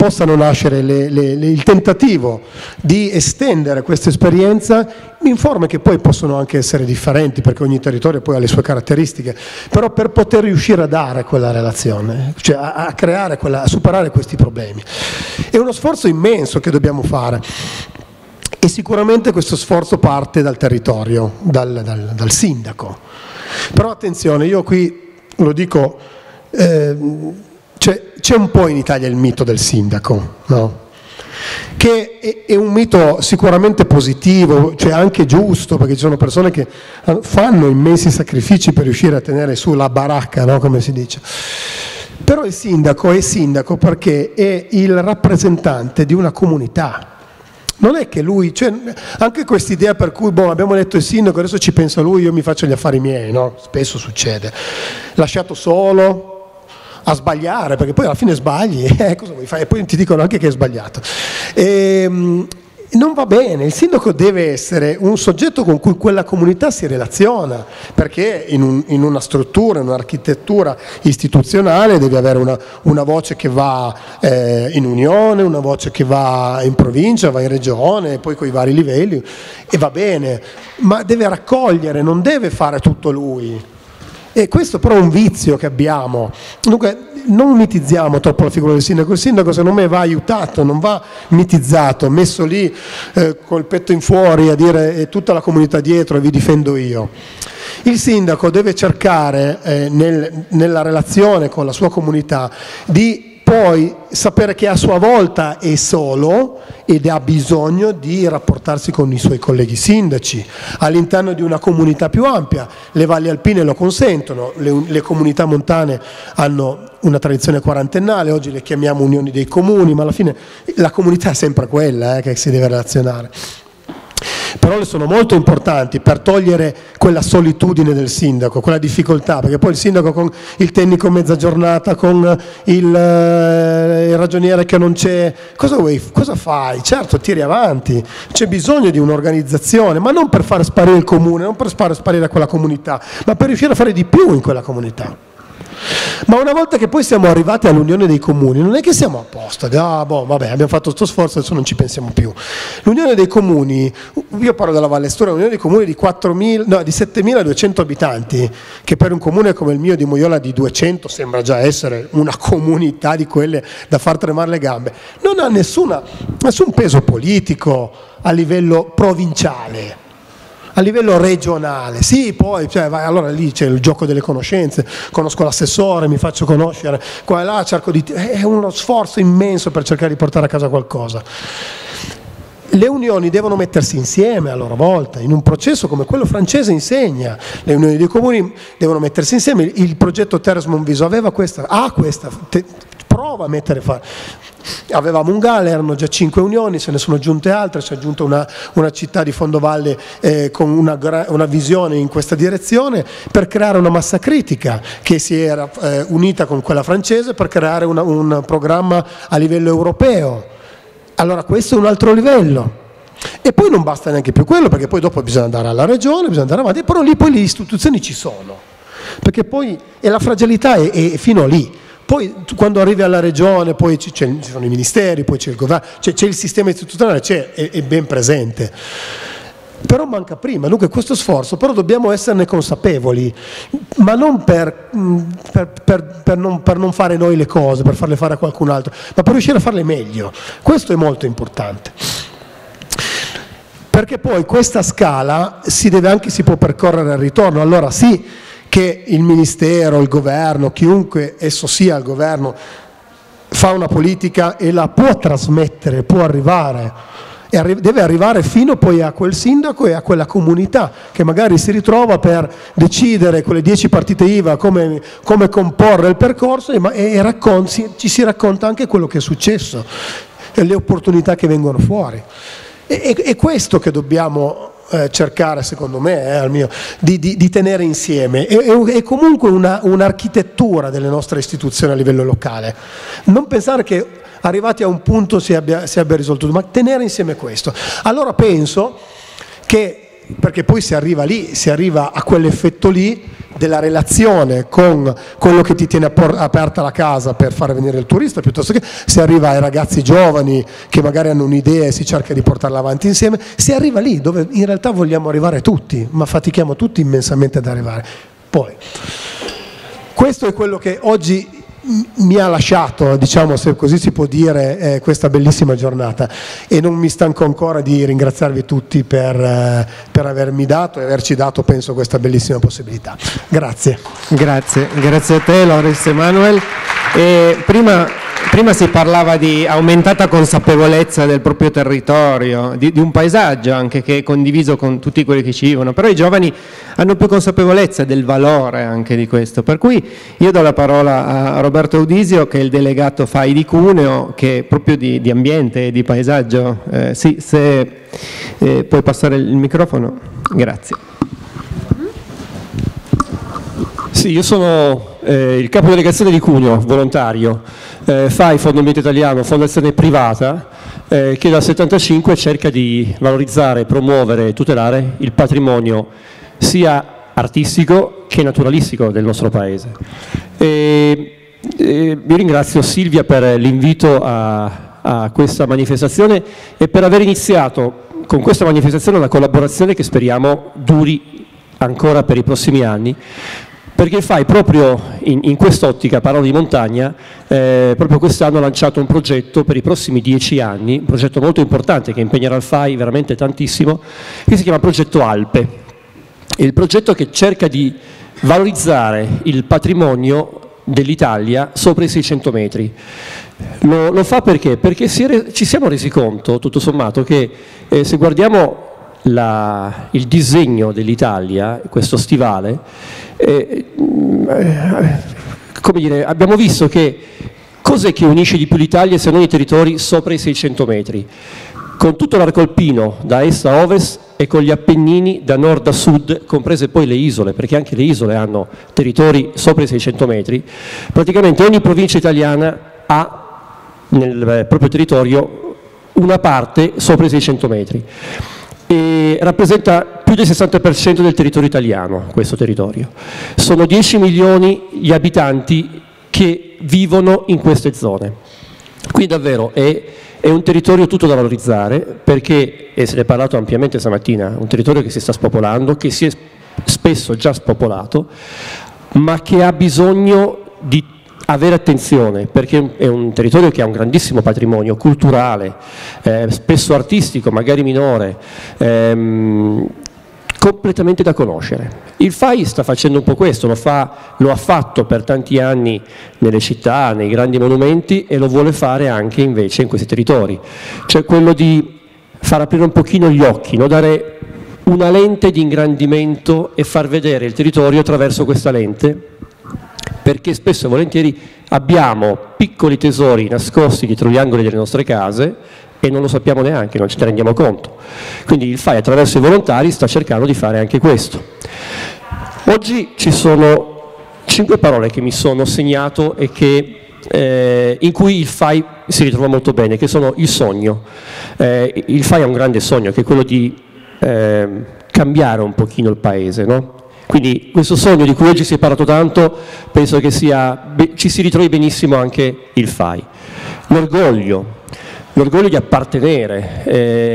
il tentativo di estendere questa esperienza in forme che poi possono anche essere differenti, perché ogni territorio poi ha le sue caratteristiche, però per poter riuscire a dare quella relazione, cioè a creare a superare questi problemi. È uno sforzo immenso che dobbiamo fare. E sicuramente questo sforzo parte dal territorio, dal sindaco. Però attenzione, io qui lo dico, c'è un po' in Italia il mito del sindaco, no? Che è un mito sicuramente positivo, cioè anche giusto, perché ci sono persone che fanno immensi sacrifici per riuscire a tenere su la baracca, no? Come si dice. Però il sindaco è sindaco perché è il rappresentante di una comunità. Non è che lui, cioè, anche quest'idea per cui abbiamo eletto il sindaco, adesso ci pensa lui, io mi faccio gli affari miei, no? Spesso succede. Lasciato solo a sbagliare, perché poi alla fine sbagli, cosa vuoi fare? E poi ti dicono anche che è sbagliato. Non va bene, il sindaco deve essere un soggetto con cui quella comunità si relaziona, perché in una struttura, in un'architettura istituzionale deve avere una voce che va in unione, una voce che va in provincia, va in regione, poi con i vari livelli, e va bene, ma deve raccogliere, non deve fare tutto lui. E questo però è un vizio che abbiamo. Dunque non mitizziamo troppo la figura del sindaco. Il sindaco secondo me va aiutato, non va mitizzato, messo lì col petto in fuori a dire è tutta la comunità dietro e vi difendo io. Il sindaco deve cercare nella relazione con la sua comunità di poi sapere che a sua volta è solo ed ha bisogno di rapportarsi con i suoi colleghi sindaci all'interno di una comunità più ampia. Le valli alpine lo consentono, le comunità montane hanno una tradizione quarantennale, oggi le chiamiamo unioni dei comuni, ma alla fine la comunità è sempre quella che si deve relazionare. Parole sono molto importanti per togliere quella solitudine del sindaco, quella difficoltà, perché poi il sindaco con il tecnico mezza giornata, con il ragioniere che non c'è, cosa fai? Certo, tiri avanti, c'è bisogno di un'organizzazione, ma non per far sparire il comune, non per far sparire quella comunità, ma per riuscire a fare di più in quella comunità. Ma una volta che poi siamo arrivati all'unione dei comuni, non è che siamo a posto, vabbè, abbiamo fatto questo sforzo, adesso non ci pensiamo più. L'unione dei comuni, io parlo della Valle Stura, l'unione dei comuni di 7.200 abitanti, che per un comune come il mio di Moiola di 200 sembra già essere una comunità di quelle da far tremare le gambe, non ha nessun peso politico a livello provinciale. A livello regionale, sì, poi allora lì c'è il gioco delle conoscenze, conosco l'assessore, mi faccio conoscere, qua e là cerco è uno sforzo immenso per cercare di portare a casa qualcosa. Le unioni devono mettersi insieme a loro volta, in un processo come quello francese insegna, le unioni dei comuni devono mettersi insieme, il progetto Terres Monviso prova a mettere avevamo un GAL, erano già 5 unioni, se ne sono aggiunte altre, si è aggiunta una città di Fondovalle con una visione in questa direzione per creare una massa critica che si era unita con quella francese per creare un programma a livello europeo. Allora questo è un altro livello. E poi non basta neanche più quello, perché poi dopo bisogna andare alla regione, bisogna andare avanti, però lì poi le istituzioni ci sono, perché poi la fragilità è fino lì. Poi quando arrivi alla regione, poi ci sono i ministeri, poi c'è il governo, c'è il sistema istituzionale, è ben presente. Però manca prima, dunque questo sforzo, però dobbiamo esserne consapevoli, ma non per non fare noi le cose, per farle fare a qualcun altro, ma per riuscire a farle meglio. Questo è molto importante. Perché poi questa scala si può percorrere al ritorno, allora sì, che il ministero, il governo, chiunque esso sia il governo, fa una politica e la può trasmettere, può arrivare, deve arrivare fino poi a quel sindaco e a quella comunità che magari si ritrova per decidere con le 10 partite IVA come comporre il percorso e ci si racconta anche quello che è successo e le opportunità che vengono fuori. È questo che dobbiamo cercare, secondo me, di tenere insieme. È comunque un'architettura delle nostre istituzioni a livello locale. Non pensare che arrivati a un punto si abbia risolto tutto, ma tenere insieme questo. Allora penso che, perché poi si arriva lì, si arriva a quell'effetto lì della relazione con quello che ti tiene aperta la casa per fare venire il turista, piuttosto che si arriva ai ragazzi giovani che magari hanno un'idea e si cerca di portarla avanti insieme, si arriva lì dove in realtà vogliamo arrivare tutti, ma fatichiamo tutti immensamente ad arrivare. Poi, questo è quello che oggi mi ha lasciato, diciamo, se così si può dire, questa bellissima giornata, e non mi stanco ancora di ringraziarvi tutti per avermi dato e averci dato, penso, questa bellissima possibilità. Grazie. Grazie a te, Loris Emanuel. Prima si parlava di aumentata consapevolezza del proprio territorio, di un paesaggio anche che è condiviso con tutti quelli che ci vivono, però i giovani hanno più consapevolezza del valore anche di questo, per cui io do la parola a Roberto Audisio, che è il delegato FAI di Cuneo, che è proprio di ambiente e di paesaggio. Sì, se puoi passare il microfono, grazie. Sì, io sono il capo delegazione di Cuneo, volontario, FAI, Fondo Ambiente Italiano, fondazione privata, che dal 1975 cerca di valorizzare, promuovere e tutelare il patrimonio sia artistico che naturalistico del nostro paese. Vi ringrazio, Silvia, per l'invito a questa manifestazione e per aver iniziato con questa manifestazione una collaborazione che speriamo duri ancora per i prossimi anni, perché FAI proprio in quest'ottica, parlo di montagna, proprio quest'anno ha lanciato un progetto per i prossimi 10 anni, un progetto molto importante che impegnerà il FAI veramente tantissimo, che si chiama Progetto Alpe. È il progetto che cerca di valorizzare il patrimonio dell'Italia sopra i 600 metri. Lo fa perché? Perché ci siamo resi conto, tutto sommato, che se guardiamo il disegno dell'Italia, questo stivale, come dire, abbiamo visto che cos'è che unisce di più l'Italia se non i territori sopra i 600 metri? Con tutto l'arco alpino da est a ovest e con gli Appennini da nord a sud, comprese poi le isole, perché anche le isole hanno territori sopra i 600 metri, praticamente ogni provincia italiana ha nel proprio territorio una parte sopra i 600 metri e rappresenta più del 60% del territorio italiano, questo territorio. Sono 10 milioni gli abitanti che vivono in queste zone. Qui davvero è un territorio tutto da valorizzare perché, e se ne è parlato ampiamente stamattina, un territorio che si sta spopolando, che si è spesso già spopolato, ma che ha bisogno di avere attenzione perché è un territorio che ha un grandissimo patrimonio culturale, spesso artistico, magari minore, completamente da conoscere. Il FAI sta facendo un po' questo, lo ha fatto per tanti anni nelle città, nei grandi monumenti e lo vuole fare anche invece in questi territori, cioè quello di far aprire un pochino gli occhi, no? Dare una lente di ingrandimento e far vedere il territorio attraverso questa lente, perché spesso e volentieri abbiamo piccoli tesori nascosti dietro gli angoli delle nostre case e non lo sappiamo neanche, non ce ne rendiamo conto. Quindi il FAI attraverso i volontari sta cercando di fare anche questo. Oggi ci sono 5 parole che mi sono segnato e che, in cui il FAI si ritrova molto bene, che sono il sogno. Il FAI ha un grande sogno, che è quello di cambiare un pochino il paese, no? Quindi questo sogno di cui oggi si è parlato tanto, penso che ci si ritrovi benissimo anche il FAI. L'orgoglio di appartenere,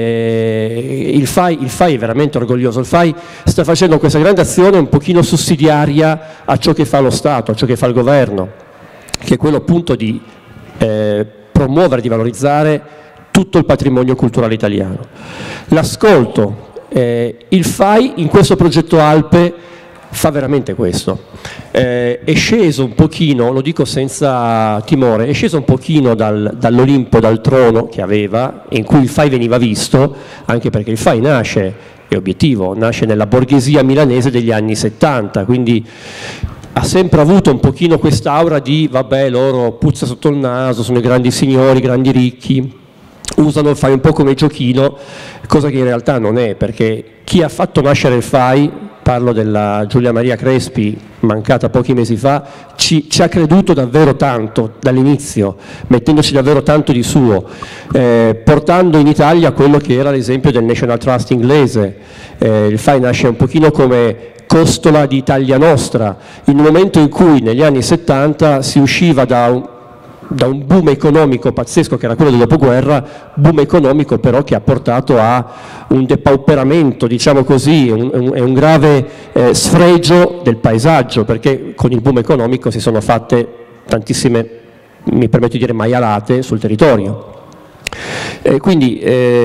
il FAI è veramente orgoglioso, il FAI sta facendo questa grande azione un pochino sussidiaria a ciò che fa lo Stato, a ciò che fa il governo, che è quello appunto di promuovere, di valorizzare tutto il patrimonio culturale italiano. L'ascolto, il FAI in questo progetto Alpe fa veramente questo, è sceso un pochino, lo dico senza timore, è sceso un pochino dall'Olimpo, dal trono che aveva, in cui il FAI veniva visto, anche perché il FAI nasce, è obiettivo, nasce nella borghesia milanese degli anni 70, quindi ha sempre avuto un pochino quest'aura di vabbè, loro puzza sotto il naso, sono i grandi signori, grandi ricchi, usano il FAI un po' come giochino, cosa che in realtà non è, perché chi ha fatto nascere il FAI, parlo della Giulia Maria Crespi, mancata pochi mesi fa, ci ha creduto davvero tanto dall'inizio, mettendoci davvero tanto di suo, portando in Italia quello che era l'esempio del National Trust inglese. Il FAI nasce un pochino come costola di Italia Nostra, in un momento in cui negli anni 70 si usciva da un boom economico pazzesco che era quello del dopoguerra, boom economico però che ha portato a un depauperamento, diciamo così, e un grave sfregio del paesaggio, perché con il boom economico si sono fatte tantissime, mi permetto di dire, maialate sul territorio. Quindi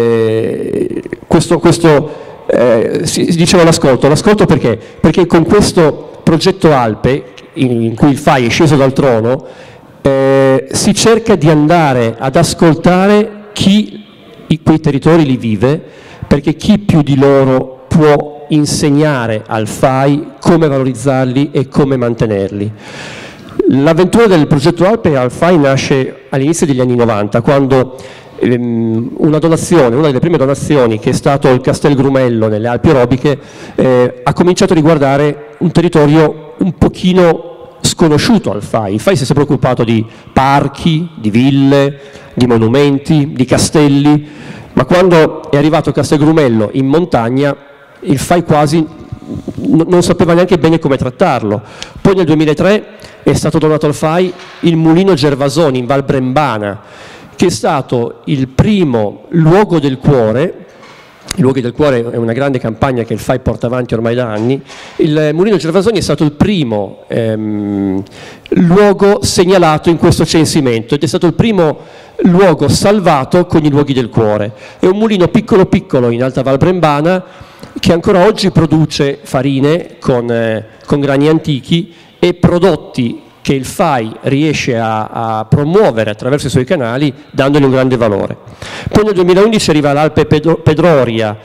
si diceva l'ascolto perché? Perché con questo progetto Alpe, in cui il FAI è sceso dal trono, si cerca di andare ad ascoltare chi quei territori li vive, perché chi più di loro può insegnare al FAI come valorizzarli e come mantenerli. L'avventura del progetto Alpe al FAI nasce all'inizio degli anni 90, quando una delle prime donazioni, che è stato il Castel Grumello nelle Alpi Orobiche, ha cominciato a riguardare un territorio un pochino sconosciuto al FAI. Il FAI si è sempre occupato di parchi, di ville, di monumenti, di castelli, ma quando è arrivato Castel Grumello in montagna, il FAI quasi non sapeva neanche bene come trattarlo. Poi nel 2003 è stato donato al FAI il Mulino Gervasoni in Val Brembana, che è stato il primo luogo del cuore. I luoghi del cuore è una grande campagna che il FAI porta avanti ormai da anni. Il Mulino Gervasoni è stato il primo luogo segnalato in questo censimento ed è stato il primo luogo salvato con i luoghi del cuore. È un mulino piccolo piccolo in Alta Val Brembana che ancora oggi produce farine con grani antichi e prodotti che il FAI riesce a promuovere attraverso i suoi canali, dandogli un grande valore. Poi nel 2011 arriva l'Alpe Pedroria,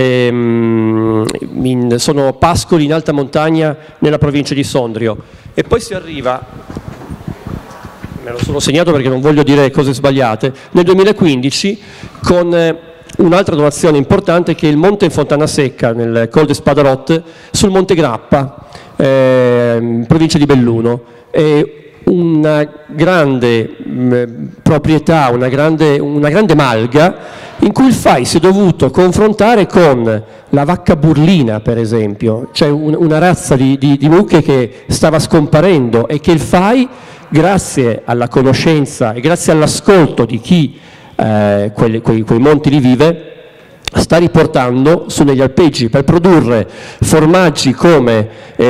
sono pascoli in alta montagna nella provincia di Sondrio, e poi si arriva, me lo sono segnato perché non voglio dire cose sbagliate, nel 2015 con un'altra donazione importante, che è il monte in Fontana Secca, nel Col de Spadarot, sul Monte Grappa, in provincia di Belluno. È una grande proprietà, una grande malga, in cui il FAI si è dovuto confrontare con la vacca burlina, per esempio, cioè una razza di mucche che stava scomparendo, e che il FAI, grazie alla conoscenza e grazie all'ascolto di chi quei monti li vive, sta riportando su negli alpeggi per produrre formaggi come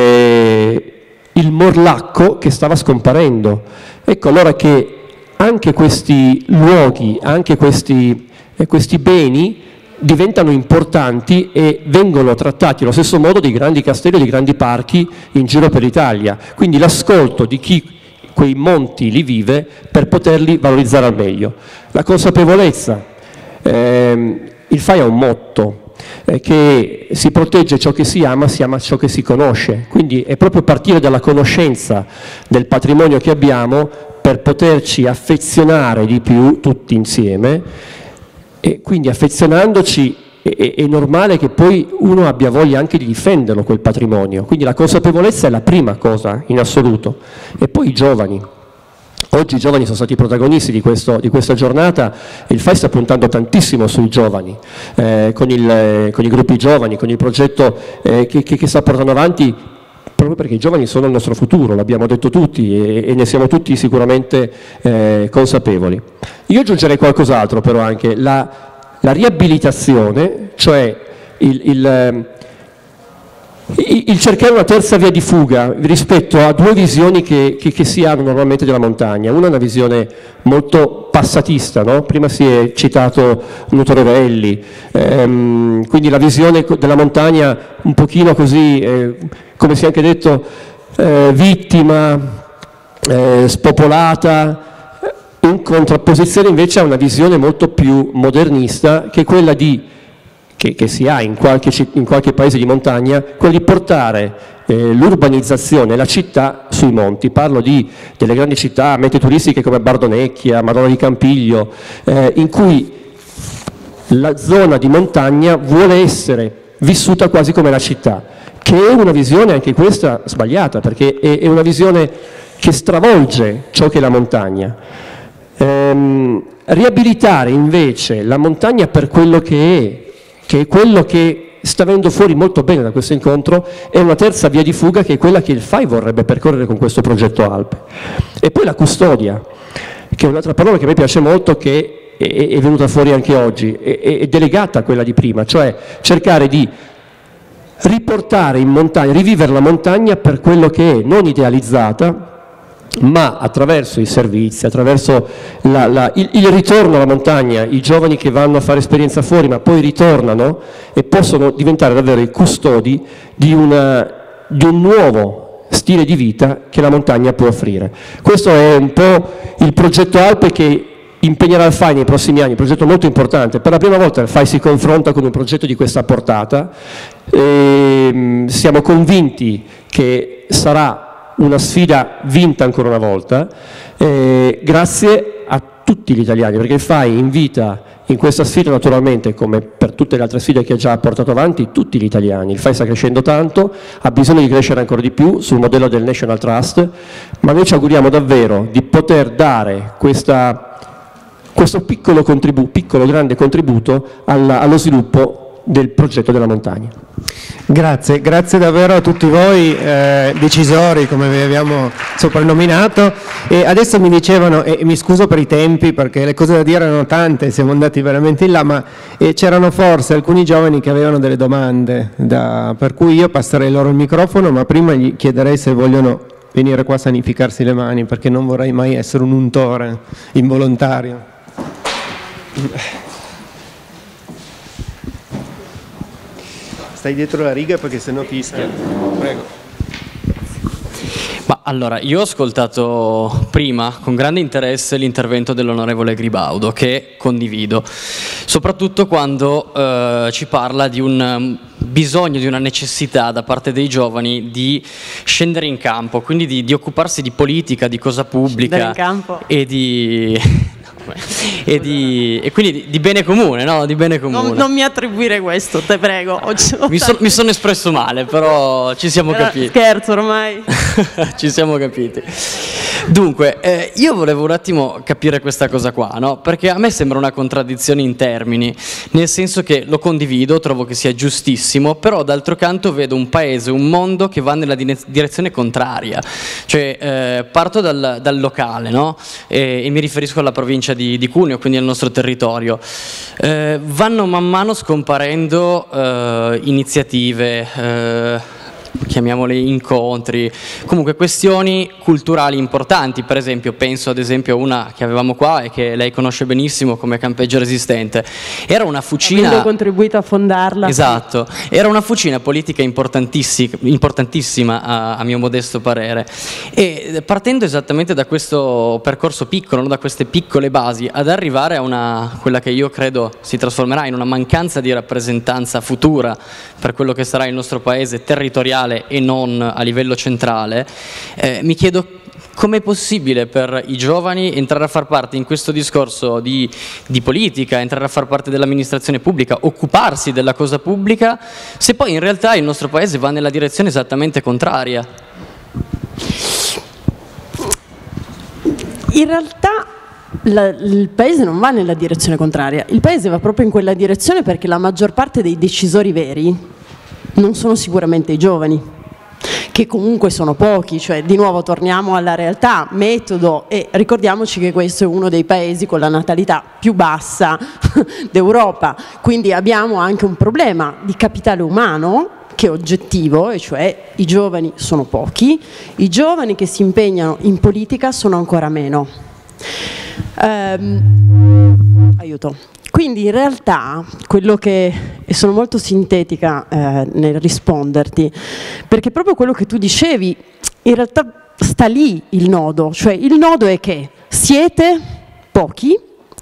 il morlacco, che stava scomparendo. Ecco allora che anche questi luoghi, anche questi beni diventano importanti e vengono trattati allo stesso modo dei grandi castelli e dei grandi parchi in giro per l'Italia. Quindi l'ascolto di chi quei monti li vive per poterli valorizzare al meglio. La consapevolezza, il FAI ha un motto, che si protegge ciò che si ama ciò che si conosce, quindi è proprio partire dalla conoscenza del patrimonio che abbiamo per poterci affezionare di più tutti insieme, e quindi affezionandoci è normale che poi uno abbia voglia anche di difenderlo quel patrimonio, quindi la consapevolezza è la prima cosa in assoluto, e poi i giovani. Oggi i giovani sono stati protagonisti di questa giornata, e il FAI sta puntando tantissimo sui giovani, con i gruppi giovani, con il progetto che sta portando avanti, proprio perché i giovani sono il nostro futuro, l'abbiamo detto tutti e ne siamo tutti sicuramente consapevoli. Io aggiungerei qualcos'altro però anche, la riabilitazione, cioè il cercare una terza via di fuga rispetto a due visioni che si hanno normalmente della montagna. Una è una visione molto passatista, no? Prima si è citato Nutorelli, quindi la visione della montagna un pochino così, come si è anche detto, vittima, spopolata, in contrapposizione invece a una visione molto più modernista, che è quella che si ha in qualche paese di montagna, quella di portare l'urbanizzazione, la città sui monti. Parlo delle grandi città, mete turistiche come Bardonecchia, Madonna di Campiglio, in cui la zona di montagna vuole essere vissuta quasi come la città, che è una visione anche questa sbagliata, perché è una visione che stravolge ciò che è la montagna. Riabilitare invece la montagna per quello che è quello che sta venendo fuori molto bene da questo incontro, è una terza via di fuga, che è quella che il FAI vorrebbe percorrere con questo progetto Alpe. E poi la custodia, che è un'altra parola che a me piace molto, che è venuta fuori anche oggi, è delegata a quella di prima, cioè cercare di riportare in montagna, rivivere la montagna per quello che è, non idealizzata, ma attraverso i servizi, attraverso il ritorno alla montagna, i giovani che vanno a fare esperienza fuori ma poi ritornano e possono diventare davvero i custodi di un nuovo stile di vita che la montagna può offrire. Questo è un po' il progetto Alpe che impegnerà il FAI nei prossimi anni, un progetto molto importante. Per la prima volta il FAI si confronta con un progetto di questa portata, e siamo convinti che sarà una sfida vinta ancora una volta, grazie a tutti gli italiani, perché il FAI invita in questa sfida, naturalmente, come per tutte le altre sfide che ha già portato avanti, tutti gli italiani. Il FAI sta crescendo tanto, ha bisogno di crescere ancora di più sul modello del National Trust, ma noi ci auguriamo davvero di poter dare questo piccolo grande contributo allo sviluppo del progetto della montagna. Grazie davvero a tutti voi decisori, come vi abbiamo soprannominato. E adesso mi dicevano, e mi scuso per i tempi perché le cose da dire erano tante, siamo andati veramente in là, ma c'erano forse alcuni giovani che avevano delle domande, per cui io passerei loro il microfono, ma prima gli chiederei se vogliono venire qua a sanificarsi le mani, perché non vorrei mai essere un untore involontario. Stai dietro la riga perché sennò fischia. Prego. Ma allora, io ho ascoltato prima con grande interesse l'intervento dell'onorevole Gribaudo, che condivido, soprattutto quando ci parla di un bisogno, di una necessità da parte dei giovani di scendere in campo, quindi di occuparsi di politica, di cosa pubblica e quindi di bene comune, no? Di bene comune. Non mi attribuire questo, te prego. Mi sono espresso male, però ci siamo capiti. Scherzo ormai. Ci siamo capiti. Dunque, io volevo un attimo capire questa cosa qua, no? Perché a me sembra una contraddizione in termini, nel senso che lo condivido, trovo che sia giustissimo, però d'altro canto vedo un paese, un mondo che va nella direzione contraria. Cioè, parto dal locale, no? E mi riferisco alla provincia di Cuneo, quindi al nostro territorio. Vanno man mano scomparendo iniziative, chiamiamole incontri, comunque questioni culturali importanti. Per esempio, penso ad esempio a una che avevamo qua e che lei conosce benissimo come Campeggio Resistente. Era una fucina, avendo contribuito a fondarla. Esatto, era una fucina politica importantissima a mio modesto parere, e partendo esattamente da questo percorso piccolo, no? Da queste piccole basi, ad arrivare a quella che io credo si trasformerà in una mancanza di rappresentanza futura per quello che sarà il nostro paese territoriale e non a livello centrale, mi chiedo com'è possibile per i giovani entrare a far parte in questo discorso di politica, entrare a far parte dell'amministrazione pubblica, occuparsi della cosa pubblica, se poi in realtà il nostro paese va nella direzione esattamente contraria. In realtà il paese non va nella direzione contraria, il paese va proprio in quella direzione perché la maggior parte dei decisori veri non sono sicuramente i giovani, che comunque sono pochi, cioè di nuovo torniamo alla realtà, metodo, e ricordiamoci che questo è uno dei paesi con la natalità più bassa d'Europa, quindi abbiamo anche un problema di capitale umano che è oggettivo, e cioè i giovani sono pochi, i giovani che si impegnano in politica sono ancora meno. Aiuto. Quindi in realtà quello che, e sono molto sintetica nel risponderti, perché proprio quello che tu dicevi, in realtà sta lì il nodo, cioè il nodo è che siete pochi,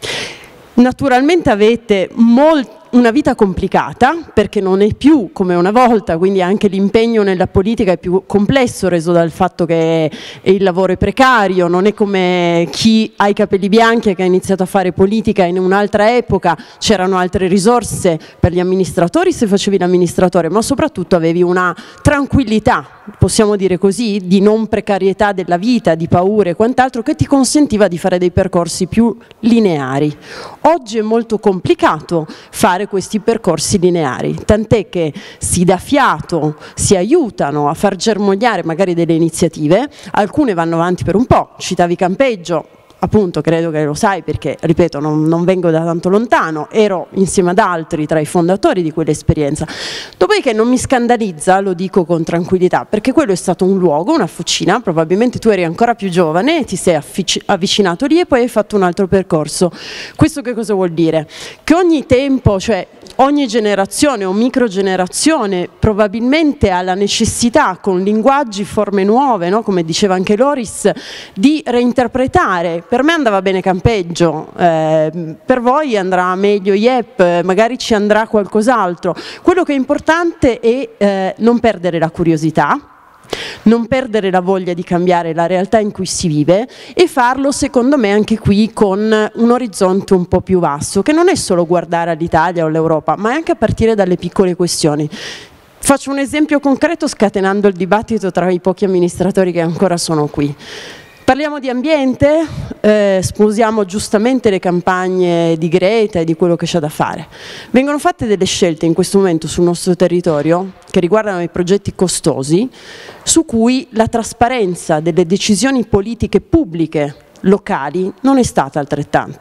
naturalmente avete una vita complicata perché non è più come una volta, quindi anche l'impegno nella politica è più complesso, reso dal fatto che il lavoro è precario, non è come chi ha i capelli bianchi e che ha iniziato a fare politica in un'altra epoca, c'erano altre risorse per gli amministratori se facevi l'amministratore, ma soprattutto avevi una tranquillità, possiamo dire così, di non precarietà della vita, di paure e quant'altro, che ti consentiva di fare dei percorsi più lineari. Oggi è molto complicato fare questi percorsi lineari, tant'è che si dà fiato, si aiutano a far germogliare magari delle iniziative, alcune vanno avanti per un po', citavi Campeggio, appunto credo che lo sai perché, ripeto, non vengo da tanto lontano, ero insieme ad altri tra i fondatori di quell'esperienza, dopodiché non mi scandalizza, lo dico con tranquillità, perché quello è stato un luogo, una fucina, probabilmente tu eri ancora più giovane, ti sei avvicinato lì e poi hai fatto un altro percorso. Questo che cosa vuol dire? Che ogni tempo, cioè ogni generazione o microgenerazione probabilmente ha la necessità, con linguaggi, forme nuove, no? Come diceva anche Loris, di reinterpretare. Per me andava bene Campeggio, per voi andrà meglio IEP, magari ci andrà qualcos'altro. Quello che è importante è non perdere la curiosità, non perdere la voglia di cambiare la realtà in cui si vive e farlo secondo me anche qui con un orizzonte un po' più vasto, che non è solo guardare all'Italia o all'Europa, ma è anche a partire dalle piccole questioni. Faccio un esempio concreto scatenando il dibattito tra i pochi amministratori che ancora sono qui. Parliamo di ambiente, sposiamo giustamente le campagne di Greta e di quello che c'è da fare. Vengono fatte delle scelte in questo momento sul nostro territorio che riguardano i progetti costosi, su cui la trasparenza delle decisioni politiche pubbliche locali non è stata altrettanto.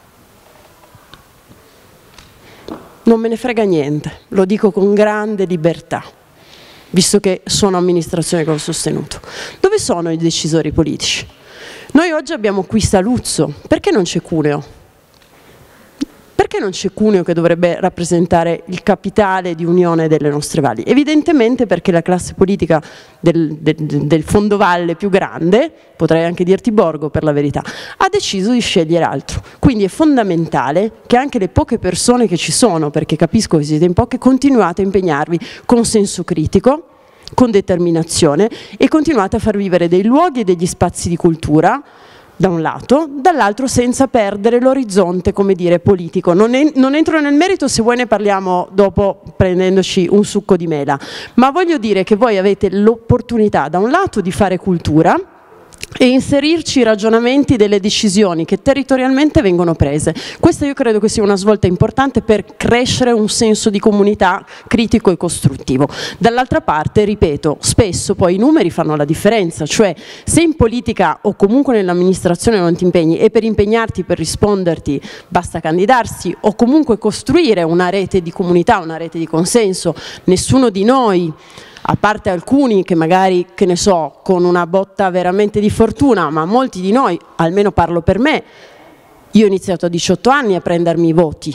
Non me ne frega niente, lo dico con grande libertà, visto che sono amministrazione che ho sostenuto. Dove sono i decisori politici? Noi oggi abbiamo qui Saluzzo, perché non c'è Cuneo? Perché Perché non c'è Cuneo che dovrebbe rappresentare il capitale di unione delle nostre valli? Evidentemente perché la classe politica del fondovalle più grande, potrei anche dirti Borgo per la verità, ha deciso di scegliere altro. Quindi è fondamentale che anche le poche persone che ci sono, perché capisco che siete in poche, continuate a impegnarvi con senso critico, con determinazione, e continuate a far vivere dei luoghi e degli spazi di cultura da un lato, dall'altro senza perdere l'orizzonte, come dire, politico. Non entro nel merito, se vuoi ne parliamo dopo prendendoci un succo di mela, ma voglio dire che voi avete l'opportunità da un lato di fare cultura e inserirci i ragionamenti delle decisioni che territorialmente vengono prese. Questa io credo che sia una svolta importante per crescere un senso di comunità critico e costruttivo. Dall'altra parte, ripeto, spesso poi i numeri fanno la differenza, cioè se in politica o comunque nell'amministrazione non ti impegni e per impegnarti, per risponderti, basta candidarsi o comunque costruire una rete di comunità, una rete di consenso, nessuno di noi, a parte alcuni che magari, che ne so, con una botta veramente di fortuna, ma molti di noi, almeno parlo per me, io ho iniziato a 18 anni a prendermi i voti,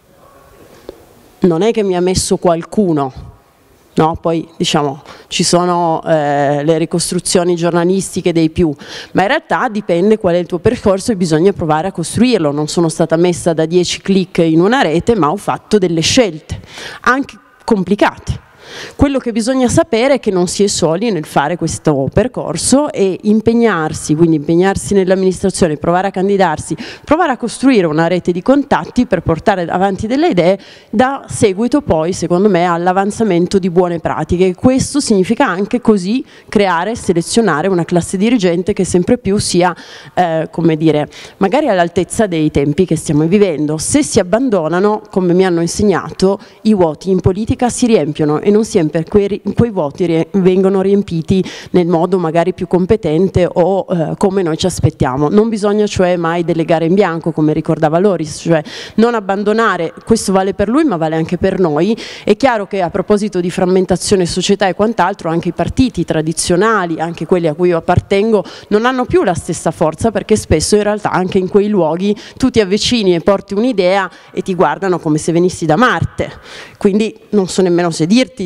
non è che mi ha messo qualcuno, no? Poi diciamo ci sono le ricostruzioni giornalistiche dei più, ma in realtà dipende qual è il tuo percorso e bisogna provare a costruirlo. Non sono stata messa da 10 click in una rete, ma ho fatto delle scelte, anche complicate. Quello che bisogna sapere è che non si è soli nel fare questo percorso e impegnarsi, quindi impegnarsi nell'amministrazione, provare a candidarsi, provare a costruire una rete di contatti per portare avanti delle idee, dà seguito poi, secondo me, all'avanzamento di buone pratiche. Questo significa anche così creare, selezionare una classe dirigente che sempre più sia, come dire, magari all'altezza dei tempi che stiamo vivendo. Se si abbandonano, come mi hanno insegnato, i vuoti in politica si riempiono e non sempre quei vuoti vengono riempiti nel modo magari più competente o come noi ci aspettiamo. Non bisogna cioè mai delegare in bianco, come ricordava Loris, cioè non abbandonare. Questo vale per lui ma vale anche per noi. È chiaro che a proposito di frammentazione società e quant'altro, anche i partiti tradizionali, anche quelli a cui io appartengo, non hanno più la stessa forza, perché spesso in realtà anche in quei luoghi tu ti avvicini e porti un'idea e ti guardano come se venissi da Marte, quindi non so nemmeno se dirti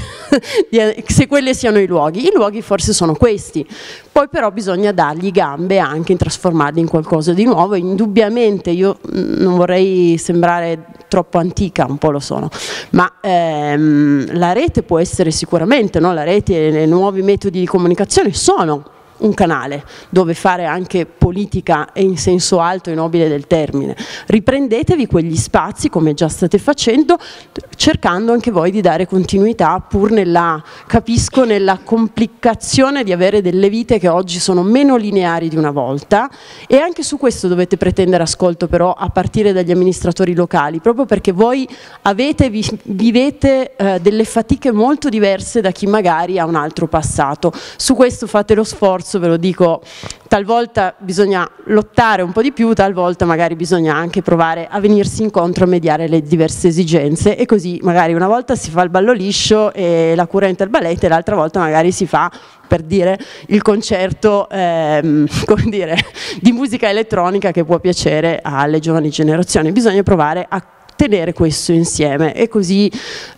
se quelli siano i luoghi forse sono questi, poi però bisogna dargli gambe anche in trasformarli in qualcosa di nuovo. Indubbiamente io non vorrei sembrare troppo antica, un po' lo sono, ma la rete può essere sicuramente, no? La rete e i nuovi metodi di comunicazione sono un canale dove fare anche politica e in senso alto e nobile del termine. Riprendetevi quegli spazi come già state facendo, cercando anche voi di dare continuità pur nella, capisco, nella complicazione di avere delle vite che oggi sono meno lineari di una volta, e anche su questo dovete pretendere ascolto però a partire dagli amministratori locali, proprio perché voi vivete delle fatiche molto diverse da chi magari ha un altro passato. Su questo fate lo sforzo, ve lo dico, talvolta bisogna lottare un po' di più, talvolta magari bisogna anche provare a venirsi incontro, a mediare le diverse esigenze, e così magari una volta si fa il ballo liscio e la currente al balletto, e l'altra volta magari si fa, per dire, il concerto come dire, di musica elettronica che può piacere alle giovani generazioni. Bisogna provare a tenere questo insieme, e così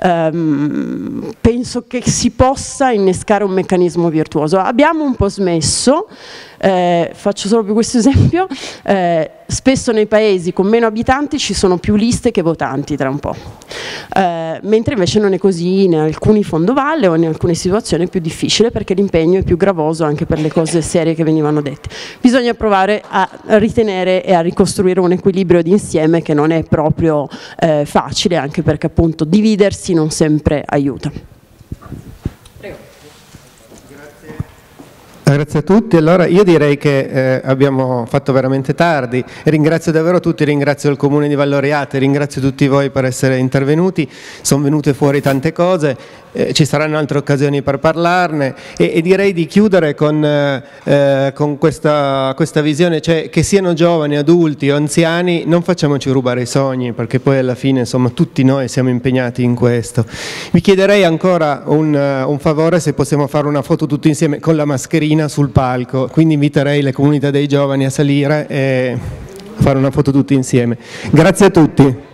penso che si possa innescare un meccanismo virtuoso. Abbiamo un po' smesso, faccio solo più questo esempio, spesso nei paesi con meno abitanti ci sono più liste che votanti tra un po', mentre invece non è così in alcuni fondovalle o in alcune situazioni è più difficile, perché l'impegno è più gravoso anche per le cose serie che venivano dette. Bisogna provare a ritenere e a ricostruire un equilibrio d'insieme che non è proprio facile, anche perché appunto dividersi non sempre aiuta. Grazie a tutti. Allora io direi che abbiamo fatto veramente tardi. Ringrazio davvero tutti, ringrazio il Comune di Valloriate, ringrazio tutti voi per essere intervenuti. Sono venute fuori tante cose, ci saranno altre occasioni per parlarne, e direi di chiudere con questa visione, cioè che siano giovani, adulti o anziani, non facciamoci rubare i sogni, perché poi alla fine insomma tutti noi siamo impegnati in questo. Vi chiederei ancora un favore, se possiamo fare una foto tutti insieme con la mascherina sul palco, quindi inviterei le comunità dei giovani a salire e fare una foto tutti insieme. Grazie a tutti.